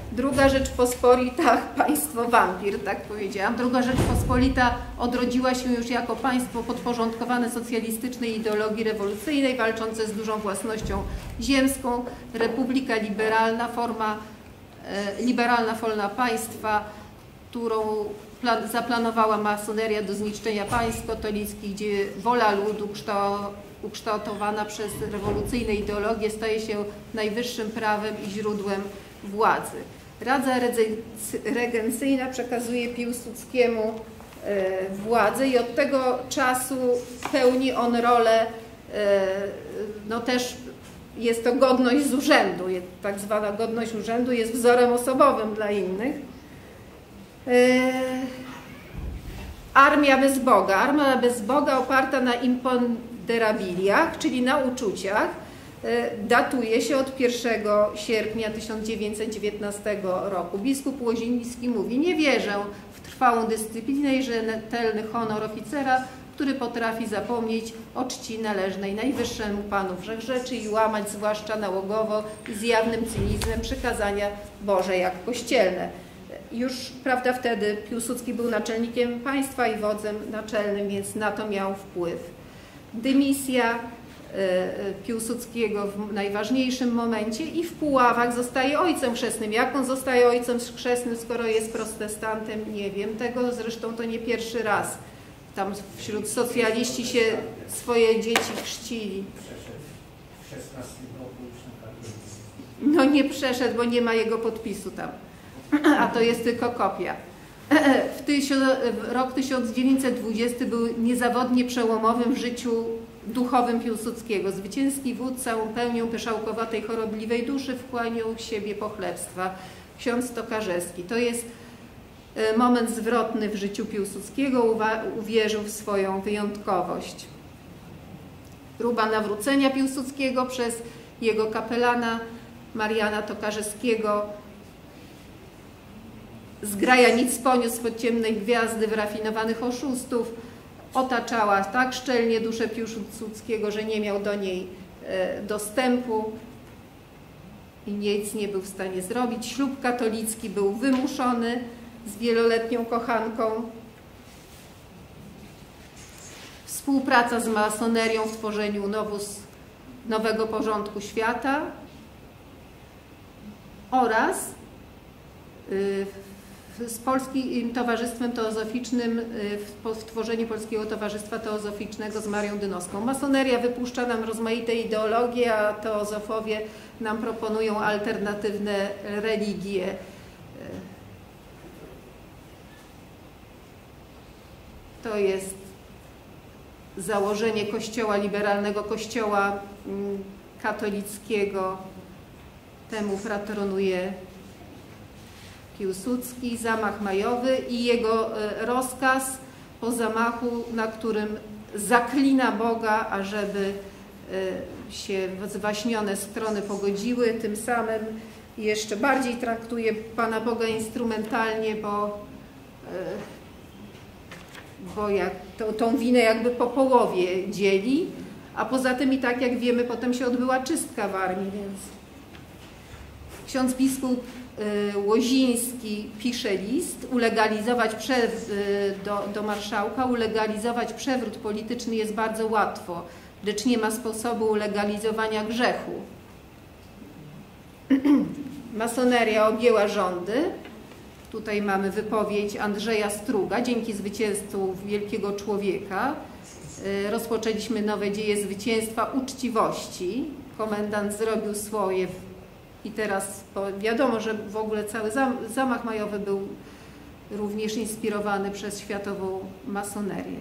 S2: Druga Rzeczpospolita, państwo wampir, tak powiedziałam. Druga Rzeczpospolita odrodziła się już jako państwo podporządkowane socjalistycznej ideologii rewolucyjnej, walczące z dużą własnością ziemską. Republika liberalna, forma e, liberalna forma państwa, którą plan, zaplanowała masoneria do zniszczenia państw katolickich, gdzie wola ludu ukształtowana przez rewolucyjne ideologie staje się najwyższym prawem i źródłem władzy. Radza regencyjna przekazuje Piłsudskiemu e, władzę i od tego czasu pełni on rolę, e, no też jest to godność z urzędu, tak zwana godność urzędu jest wzorem osobowym dla innych. E, armia bez Boga. Armia bez Boga oparta na imponderabiliach, czyli na uczuciach, datuje się od pierwszego sierpnia tysiąc dziewięćset dziewiętnastego roku. Biskup Łoziński mówi: nie wierzę w trwałą dyscyplinę i rzetelny honor oficera, który potrafi zapomnieć o czci należnej najwyższemu Panu Wszechrzeczy i łamać, zwłaszcza nałogowo i z jawnym cynizmem, przykazania Boże jak kościelne. Już, prawda, wtedy Piłsudski był naczelnikiem państwa i wodzem naczelnym, więc na to miał wpływ. Dymisja Piłsudskiego w najważniejszym momencie i w Puławach zostaje ojcem chrzestnym. Jak on zostaje ojcem chrzestnym, skoro jest protestantem? Nie wiem tego, zresztą to nie pierwszy raz. Tam wśród socjaliści się swoje dzieci chrzcili. No nie przeszedł, bo nie ma jego podpisu tam, a to jest tylko kopia. W tysiąc, rok tysiąc dziewięćset dwudziesty był niezawodnie przełomowym w życiu duchowym Piłsudskiego. Zwycięski wódz całą pełnią pyszałkowatej, chorobliwej duszy wchłaniał w siebie pochlebstwa. Ksiądz Tokarzewski. To jest moment zwrotny w życiu Piłsudskiego. Uwierzył w swoją wyjątkowość. Próba nawrócenia Piłsudskiego przez jego kapelana Mariana Tokarzewskiego. Zgraja nic poniósł pod ciemnej gwiazdy wyrafinowanych oszustów. Otaczała tak szczelnie duszę Piłsudskiego, że nie miał do niej e, dostępu i nic nie był w stanie zrobić. Ślub katolicki był wymuszony z wieloletnią kochanką. Współpraca z masonerią w tworzeniu nowus, nowego porządku świata oraz y, z Polskim Towarzystwem Teozoficznym w tworzeniu Polskiego Towarzystwa Teozoficznego z Marią Dynowską. Masoneria wypuszcza nam rozmaite ideologie, a teozofowie nam proponują alternatywne religie. To jest założenie kościoła liberalnego, kościoła katolickiego. Temu patronuje Piłsudski, zamach majowy i jego rozkaz po zamachu, na którym zaklina Boga, ażeby się zwaśnione strony pogodziły. Tym samym jeszcze bardziej traktuje Pana Boga instrumentalnie, bo, bo jak, to, tą winę jakby po połowie dzieli, a poza tym i tak jak wiemy, potem się odbyła czystka w armii, więc ksiądz biskup Łoziński pisze list, ulegalizować przew, do, do marszałka, ulegalizować przewrót polityczny jest bardzo łatwo, lecz nie ma sposobu ulegalizowania grzechu. Masoneria objęła rządy. Tutaj mamy wypowiedź Andrzeja Struga. Dzięki zwycięstwu wielkiego człowieka rozpoczęliśmy nowe dzieje zwycięstwa uczciwości. Komendant zrobił swoje i teraz wiadomo, że w ogóle cały zamach majowy był również inspirowany przez światową masonerię.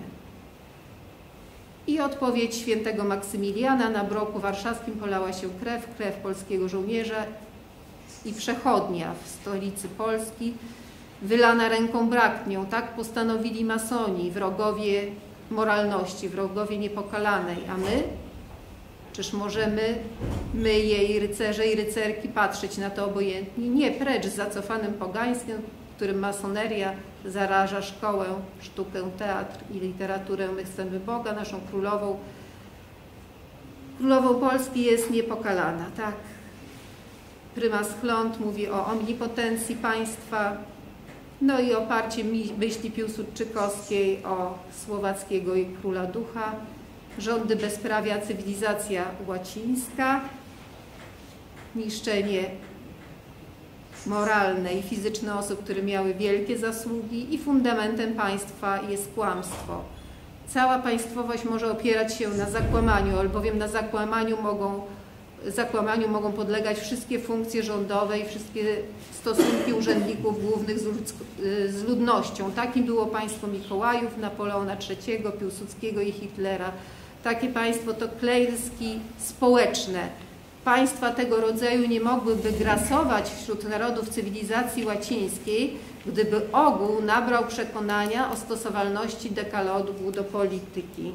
S2: I odpowiedź świętego Maksymiliana: na Broku Warszawskim polała się krew, krew polskiego żołnierza i przechodnia w stolicy Polski, wylana ręką bratnią. Tak postanowili masoni, wrogowie moralności, wrogowie niepokalanej, a my? Czyż możemy, my, jej rycerze i rycerki, patrzeć na to obojętnie? Nie, precz z zacofanym pogaństwem, którym masoneria zaraża szkołę, sztukę, teatr i literaturę. My chcemy Boga, naszą królową. Królową Polski jest niepokalana, tak. prymas Chląd mówi o omnipotencji państwa, no i oparcie myśli piłsudczykowskiej o Słowackiego i króla ducha, rządy bezprawia, cywilizacja łacińska, niszczenie moralne i fizyczne osób, które miały wielkie zasługi, i fundamentem państwa jest kłamstwo. Cała państwowość może opierać się na zakłamaniu, albowiem na zakłamaniu mogą, zakłamaniu mogą podlegać wszystkie funkcje rządowe i wszystkie stosunki urzędników głównych z, ludz, z ludnością. Takim było państwo Mikołajów, Napoleona trzeciego, Piłsudskiego i Hitlera. Takie państwo to klejski społeczne. Państwa tego rodzaju nie mogłyby grasować wśród narodów cywilizacji łacińskiej, gdyby ogół nabrał przekonania o stosowalności dekalogu do polityki.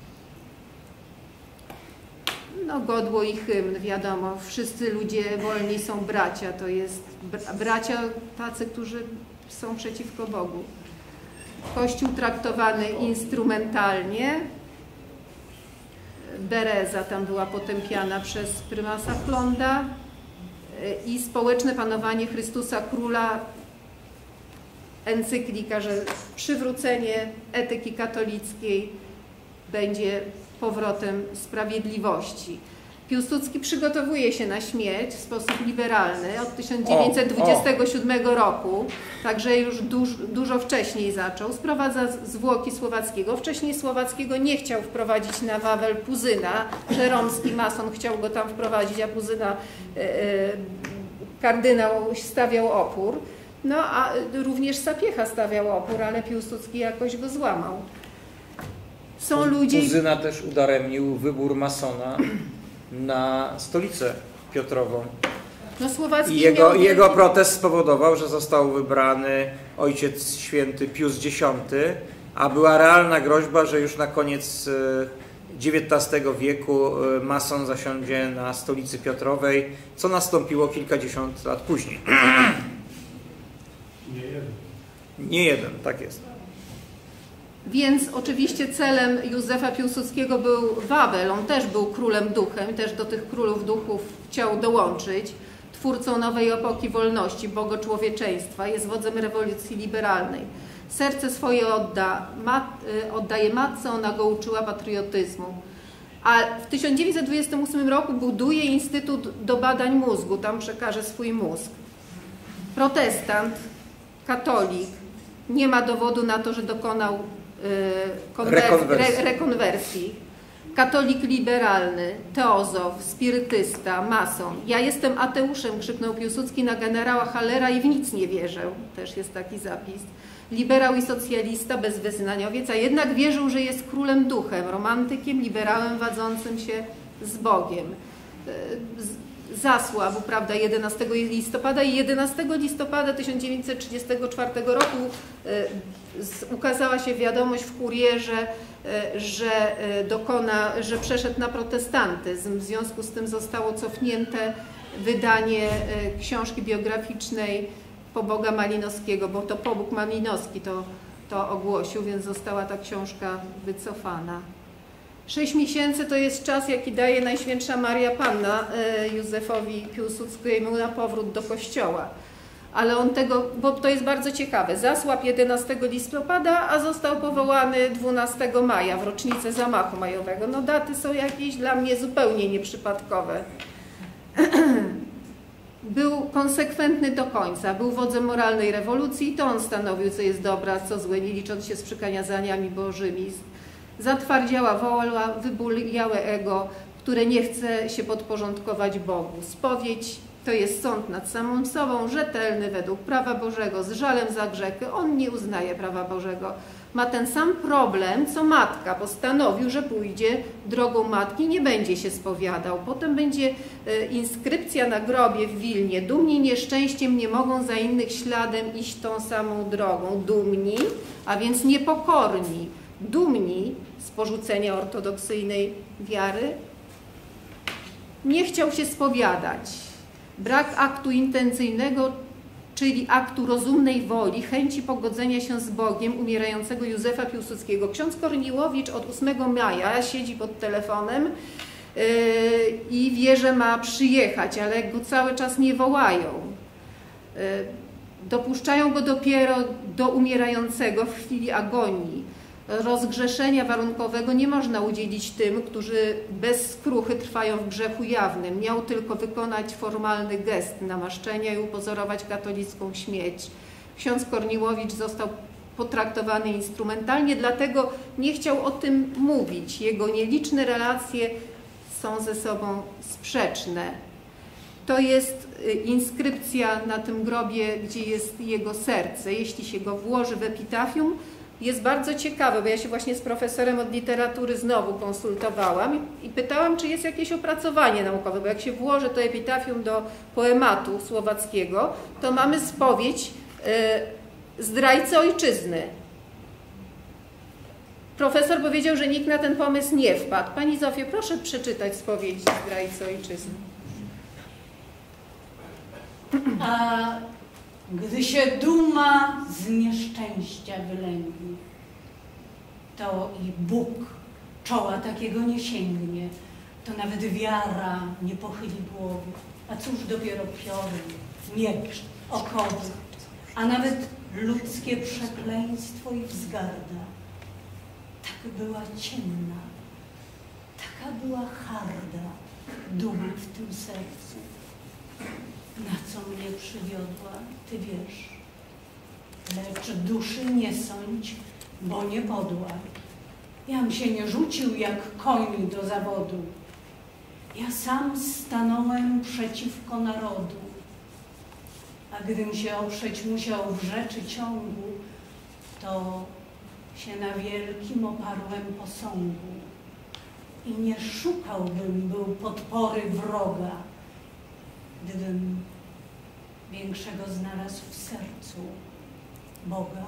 S2: No, godło i hymn, wiadomo, wszyscy ludzie wolni są bracia, to jest bracia tacy, którzy są przeciwko Bogu. Kościół traktowany instrumentalnie, Bereza tam była potępiana przez prymasa Chląda i społeczne panowanie Chrystusa Króla, encyklika, że przywrócenie etyki katolickiej będzie powrotem sprawiedliwości. Piłsudski przygotowuje się na śmierć w sposób liberalny od tysiąc dziewięćset dwudziestego siódmego roku, także już duż, dużo wcześniej zaczął. Sprowadza zwłoki Słowackiego. Wcześniej Słowackiego nie chciał wprowadzić na Wawel Puzyna, że romski mason chciał go tam wprowadzić, a Puzyna e, kardynał stawiał opór. No a również Sapiecha stawiał opór, ale Piłsudski jakoś go złamał. Są ludzie...
S1: Puzyna też udaremnił wybór masona na stolicę Piotrową.
S2: No, Słowacki
S1: I jego,
S2: miał...
S1: jego protest spowodował, że został wybrany Ojciec Święty Pius Dziesiąty, a była realna groźba, że już na koniec dziewiętnastego wieku mason zasiądzie na stolicy Piotrowej, co nastąpiło kilkadziesiąt lat później.
S4: Nie jeden.
S1: Nie jeden, tak jest.
S2: Więc oczywiście celem Józefa Piłsudskiego był Wawel. On też był królem duchem, też do tych królów duchów chciał dołączyć. Twórcą nowej epoki wolności, bogoczłowieczeństwa, jest wodzem rewolucji liberalnej. Serce swoje odda, mat, oddaje matce, ona go uczyła patriotyzmu. A w tysiąc dziewięćset dwudziestym ósmym roku buduje Instytut do Badań Mózgu, tam przekaże swój mózg. Protestant, katolik, nie ma dowodu na to, że dokonał Rekonwersji. Re, rekonwersji. Katolik liberalny, teozof, spirytysta, mason. Ja jestem ateuszem, krzyknął Piłsudski na generała Hallera i w nic nie wierzę. Też jest taki zapis. Liberał i socjalista, bezwyznaniowiec, a jednak wierzył, że jest królem duchem, romantykiem, liberałem wadzącym się z Bogiem. Zasłabł, prawda, jedenastego listopada i jedenastego listopada tysiąc dziewięćset trzydziestego czwartego roku ukazała się wiadomość w Kurierze, że dokona, że przeszedł na protestantyzm. W związku z tym zostało cofnięte wydanie książki biograficznej Poboga Malinowskiego, bo to Pobóg Malinowski to, to ogłosił, więc została ta książka wycofana. Sześć miesięcy to jest czas, jaki daje Najświętsza Maria Panna Józefowi Piłsudskiemu na powrót do kościoła. Ale on tego, bo to jest bardzo ciekawe, zasłabł jedenastego listopada, a został powołany dwunastego maja w rocznicę zamachu majowego. No daty są jakieś dla mnie zupełnie nieprzypadkowe. Był konsekwentny do końca, był wodzem moralnej rewolucji i to on stanowił, co jest dobre, a co złe, nie licząc się z przykazaniami bożymi. Zatwardziała wola, wybuliałe ego, które nie chce się podporządkować Bogu. Spowiedź to jest sąd nad samym sobą, rzetelny według prawa Bożego, z żalem za grzechy. On nie uznaje prawa Bożego. Ma ten sam problem, co matka. Postanowił, że pójdzie drogą matki, nie będzie się spowiadał. Potem będzie inskrypcja na grobie w Wilnie. Dumni nieszczęściem nie mogą za innych śladem iść tą samą drogą. Dumni, a więc niepokorni. Dumni z porzucenia ortodoksyjnej wiary, nie chciał się spowiadać. Brak aktu intencyjnego, czyli aktu rozumnej woli, chęci pogodzenia się z Bogiem umierającego Józefa Piłsudskiego. Ksiądz Korniłowicz od ósmego maja siedzi pod telefonem i wie, że ma przyjechać, ale go cały czas nie wołają. Dopuszczają go dopiero do umierającego w chwili agonii. Rozgrzeszenia warunkowego nie można udzielić tym, którzy bez skruchy trwają w grzechu jawnym. Miał tylko wykonać formalny gest namaszczenia i upozorować katolicką śmierć. Ksiądz Korniłowicz został potraktowany instrumentalnie, dlatego nie chciał o tym mówić. Jego nieliczne relacje są ze sobą sprzeczne. To jest inskrypcja na tym grobie, gdzie jest jego serce. Jeśli się go włoży w epitafium, jest bardzo ciekawe, bo ja się właśnie z profesorem od literatury znowu konsultowałam i pytałam, czy jest jakieś opracowanie naukowe, bo jak się włoży to epitafium do poematu słowackiego, to mamy spowiedź y, zdrajcy ojczyzny. Profesor powiedział, że nikt na ten pomysł nie wpadł. Pani Zofio, proszę przeczytać spowiedź zdrajcy ojczyzny.
S3: A gdy się duma z nieszczęścia wylęgnie, to i Bóg czoła takiego nie sięgnie, to nawet wiara nie pochyli głowy, a cóż dopiero piorun, miecz, okowy, a nawet ludzkie przekleństwo i wzgarda. Tak była ciemna, taka była harda duma w tym sercu. Na co mnie przywiodła, ty wiesz, lecz duszy nie sądź, bo nie podła. Jam się nie rzucił jak koń do zawodu. Ja sam stanąłem przeciwko narodu, a gdym się oprzeć musiał w rzeczy ciągu, to się na wielkim oparłem posągu i nie szukałbym był podpory wroga, gdybym większego znalazł w sercu Boga.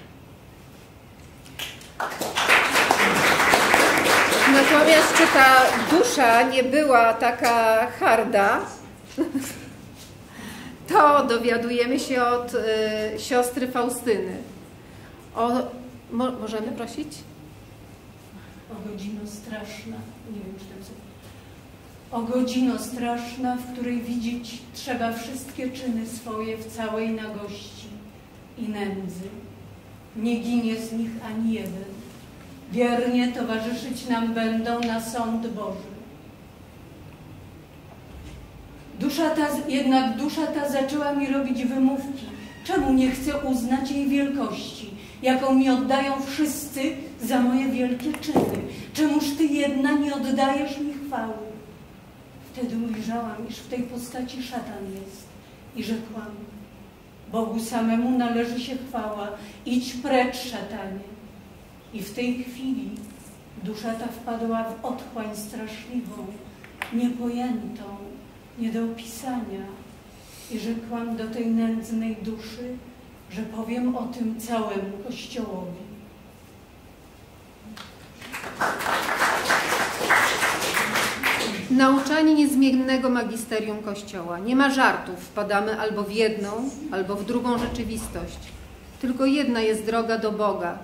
S2: Natomiast czy ta dusza nie była taka harda, to dowiadujemy się od y, siostry Faustyny. O, mo, możemy prosić?
S3: O godzino straszna, nie wiem, czy tam sobie. O godzino straszna, w której widzieć trzeba wszystkie czyny swoje w całej nagości i nędzy. Nie ginie z nich ani jeden. Wiernie towarzyszyć nam będą na sąd Boży. Dusza ta, jednak dusza ta zaczęła mi robić wymówki. Czemu nie chcę uznać jej wielkości, jaką mi oddają wszyscy za moje wielkie czyny? Czemuż ty jedna nie oddajesz mi chwały? Wtedy ujrzałam, iż w tej postaci szatan jest i rzekłam: Bogu samemu należy się chwała, idź precz, szatanie. I w tej chwili dusza ta wpadła w otchłań straszliwą, niepojętą, nie do opisania. I rzekłam do tej nędznej duszy, że powiem o tym całemu Kościołowi.
S2: Nauczanie niezmiennego magisterium Kościoła. Nie ma żartów, wpadamy albo w jedną, albo w drugą rzeczywistość. Tylko jedna jest droga do Boga.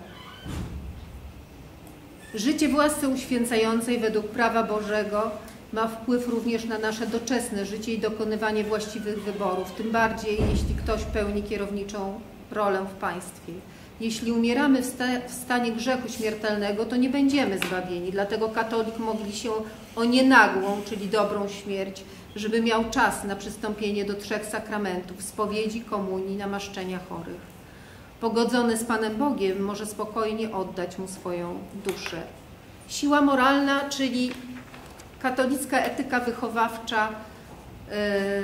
S2: Życie w łasce uświęcającej według prawa Bożego ma wpływ również na nasze doczesne życie i dokonywanie właściwych wyborów, tym bardziej jeśli ktoś pełni kierowniczą rolę w państwie. Jeśli umieramy w, sta w stanie grzechu śmiertelnego, to nie będziemy zbawieni, dlatego katolik modli się o nienagłą, czyli dobrą śmierć, żeby miał czas na przystąpienie do trzech sakramentów, spowiedzi, komunii, namaszczenia chorych. Pogodzony z Panem Bogiem może spokojnie oddać Mu swoją duszę. Siła moralna, czyli katolicka etyka wychowawcza, yy,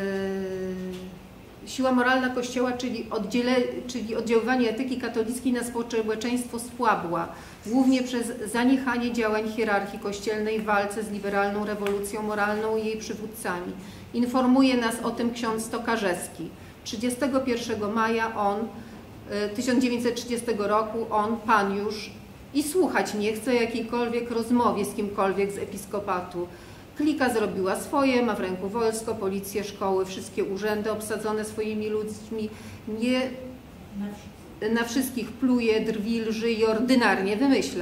S2: siła moralna Kościoła, czyli, oddziele, czyli oddziaływanie etyki katolickiej na społeczeństwo słabła, głównie przez zaniechanie działań hierarchii kościelnej w walce z liberalną rewolucją moralną i jej przywódcami. Informuje nas o tym ksiądz Tokarzewski. trzydziestego pierwszego maja on, tysiąc dziewięćset trzydziestego roku, on, pan już, i słuchać nie chce jakiejkolwiek rozmowie z kimkolwiek z episkopatu. Klika zrobiła swoje, ma w ręku wojsko, policję, szkoły, wszystkie urzędy obsadzone swoimi ludźmi, nie na wszystkich pluje, drwi, lży i ordynarnie wymyśla.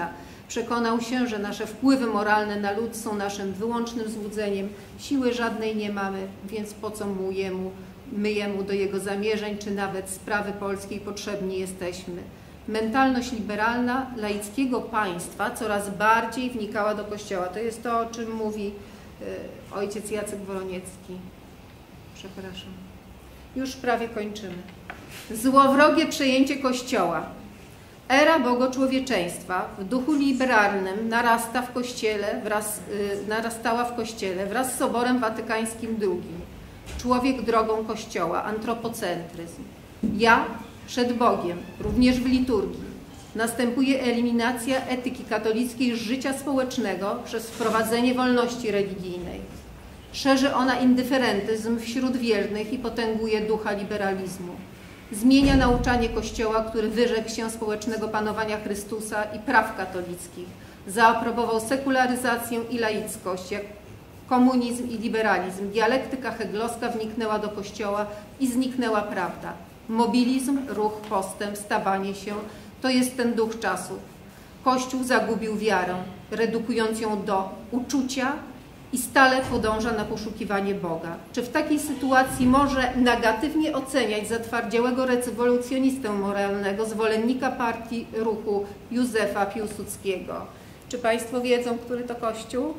S2: Przekonał się, że nasze wpływy moralne na lud są naszym wyłącznym złudzeniem. Siły żadnej nie mamy, więc po co mu jemu, my jemu do jego zamierzeń, czy nawet sprawy polskiej potrzebni jesteśmy. Mentalność liberalna laickiego państwa coraz bardziej wnikała do Kościoła. To jest to, o czym mówi y, ojciec Jacek Woloniecki. Przepraszam. Już prawie kończymy. Złowrogie przejęcie Kościoła. Era bogoczłowieczeństwa w duchu liberalnym narasta w Kościele wraz, y, narastała w Kościele wraz z Soborem Watykańskim drugim. Człowiek drogą Kościoła, antropocentryzm. Ja przed Bogiem, również w liturgii. Następuje eliminacja etyki katolickiej z życia społecznego przez wprowadzenie wolności religijnej. Szerzy ona indyferentyzm wśród wiernych i potęguje ducha liberalizmu. Zmienia nauczanie Kościoła, który wyrzekł się społecznego panowania Chrystusa i praw katolickich. Zaaprobował sekularyzację i laickość, jak komunizm i liberalizm. Dialektyka heglowska wniknęła do Kościoła i zniknęła prawda. Mobilizm, ruch, postęp, stawanie się to jest ten duch czasów. Kościół zagubił wiarę, redukując ją do uczucia i stale podąża na poszukiwanie Boga. Czy w takiej sytuacji może negatywnie oceniać zatwardziałego rewolucjonistę moralnego, zwolennika partii ruchu Józefa Piłsudskiego? Czy Państwo wiedzą, który to Kościół?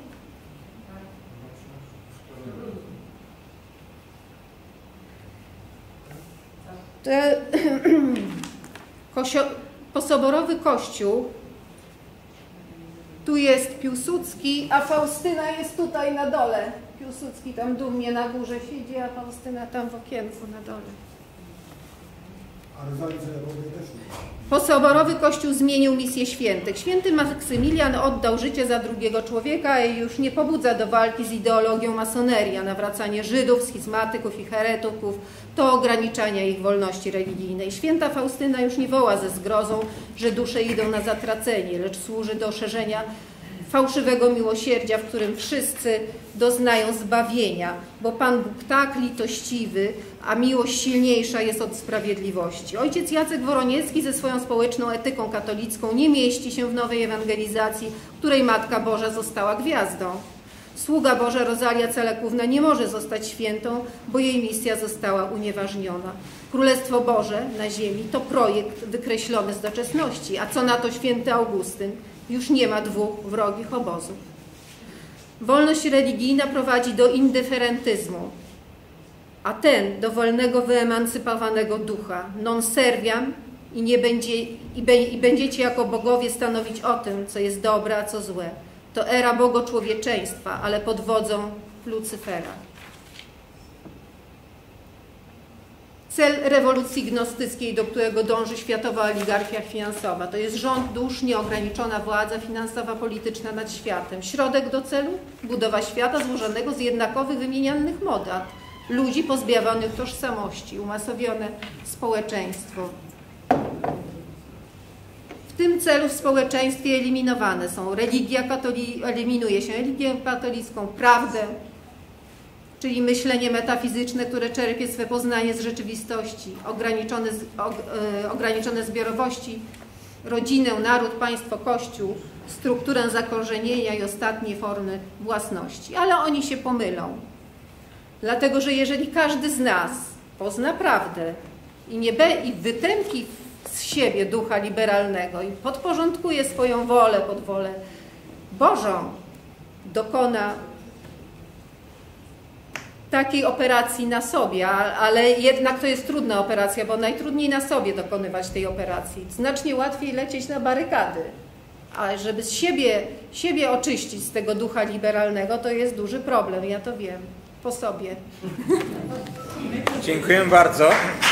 S2: Te, posoborowy Kościół, tu jest Piłsudski, a Faustyna jest tutaj na dole. Piłsudski tam dumnie na górze siedzi, a Faustyna tam w okienku na dole. Posoborowy Kościół zmienił misję świętych. Święty Maksymilian oddał życie za drugiego człowieka i już nie pobudza do walki z ideologią masonerii, nawracanie Żydów, schizmatyków i heretyków, to ograniczania ich wolności religijnej. Święta Faustyna już nie woła ze zgrozą, że dusze idą na zatracenie, lecz służy do szerzenia fałszywego miłosierdzia, w którym wszyscy doznają zbawienia, bo Pan Bóg tak litościwy, a miłość silniejsza jest od sprawiedliwości. Ojciec Jacek Woroniecki ze swoją społeczną etyką katolicką nie mieści się w nowej ewangelizacji, której Matka Boża została gwiazdą. Sługa Boża Rozalia Celekówna nie może zostać świętą, bo jej misja została unieważniona. Królestwo Boże na ziemi to projekt wykreślony z doczesności, a co na to święty Augustyn? Już nie ma dwóch wrogich obozów. Wolność religijna prowadzi do indyferentyzmu, a ten do wolnego, wyemancypowanego ducha. Non serviam i, nie będzie, i, be, i będziecie jako bogowie stanowić o tym, co jest dobre, a co złe. To era bogoczłowieczeństwa, ale pod wodzą Lucyfera. Cel rewolucji gnostyckiej, do którego dąży światowa oligarchia finansowa, to jest rząd dusz, nieograniczona władza finansowa, polityczna nad światem. Środek do celu? Budowa świata złożonego z jednakowych, wymienianych modat. Ludzi pozbawionych tożsamości, umasowione społeczeństwo. W tym celu w społeczeństwie eliminowane są religia katoli- eliminuje się religię katolicką, prawdę, czyli myślenie metafizyczne, które czerpie swe poznanie z rzeczywistości, ograniczone, z, og, e, ograniczone zbiorowości, rodzinę, naród, państwo, kościół, strukturę zakorzenienia i ostatnie formy własności. Ale oni się pomylą. Dlatego, że jeżeli każdy z nas pozna prawdę i, nie be, i wytępi z siebie ducha liberalnego i podporządkuje swoją wolę pod wolę Bożą, dokona takiej operacji na sobie, ale jednak to jest trudna operacja, bo najtrudniej na sobie dokonywać tej operacji. Znacznie łatwiej lecieć na barykady, ale żeby z siebie, siebie oczyścić z tego ducha liberalnego, to jest duży problem, ja to wiem, po sobie.
S1: Dziękuję bardzo.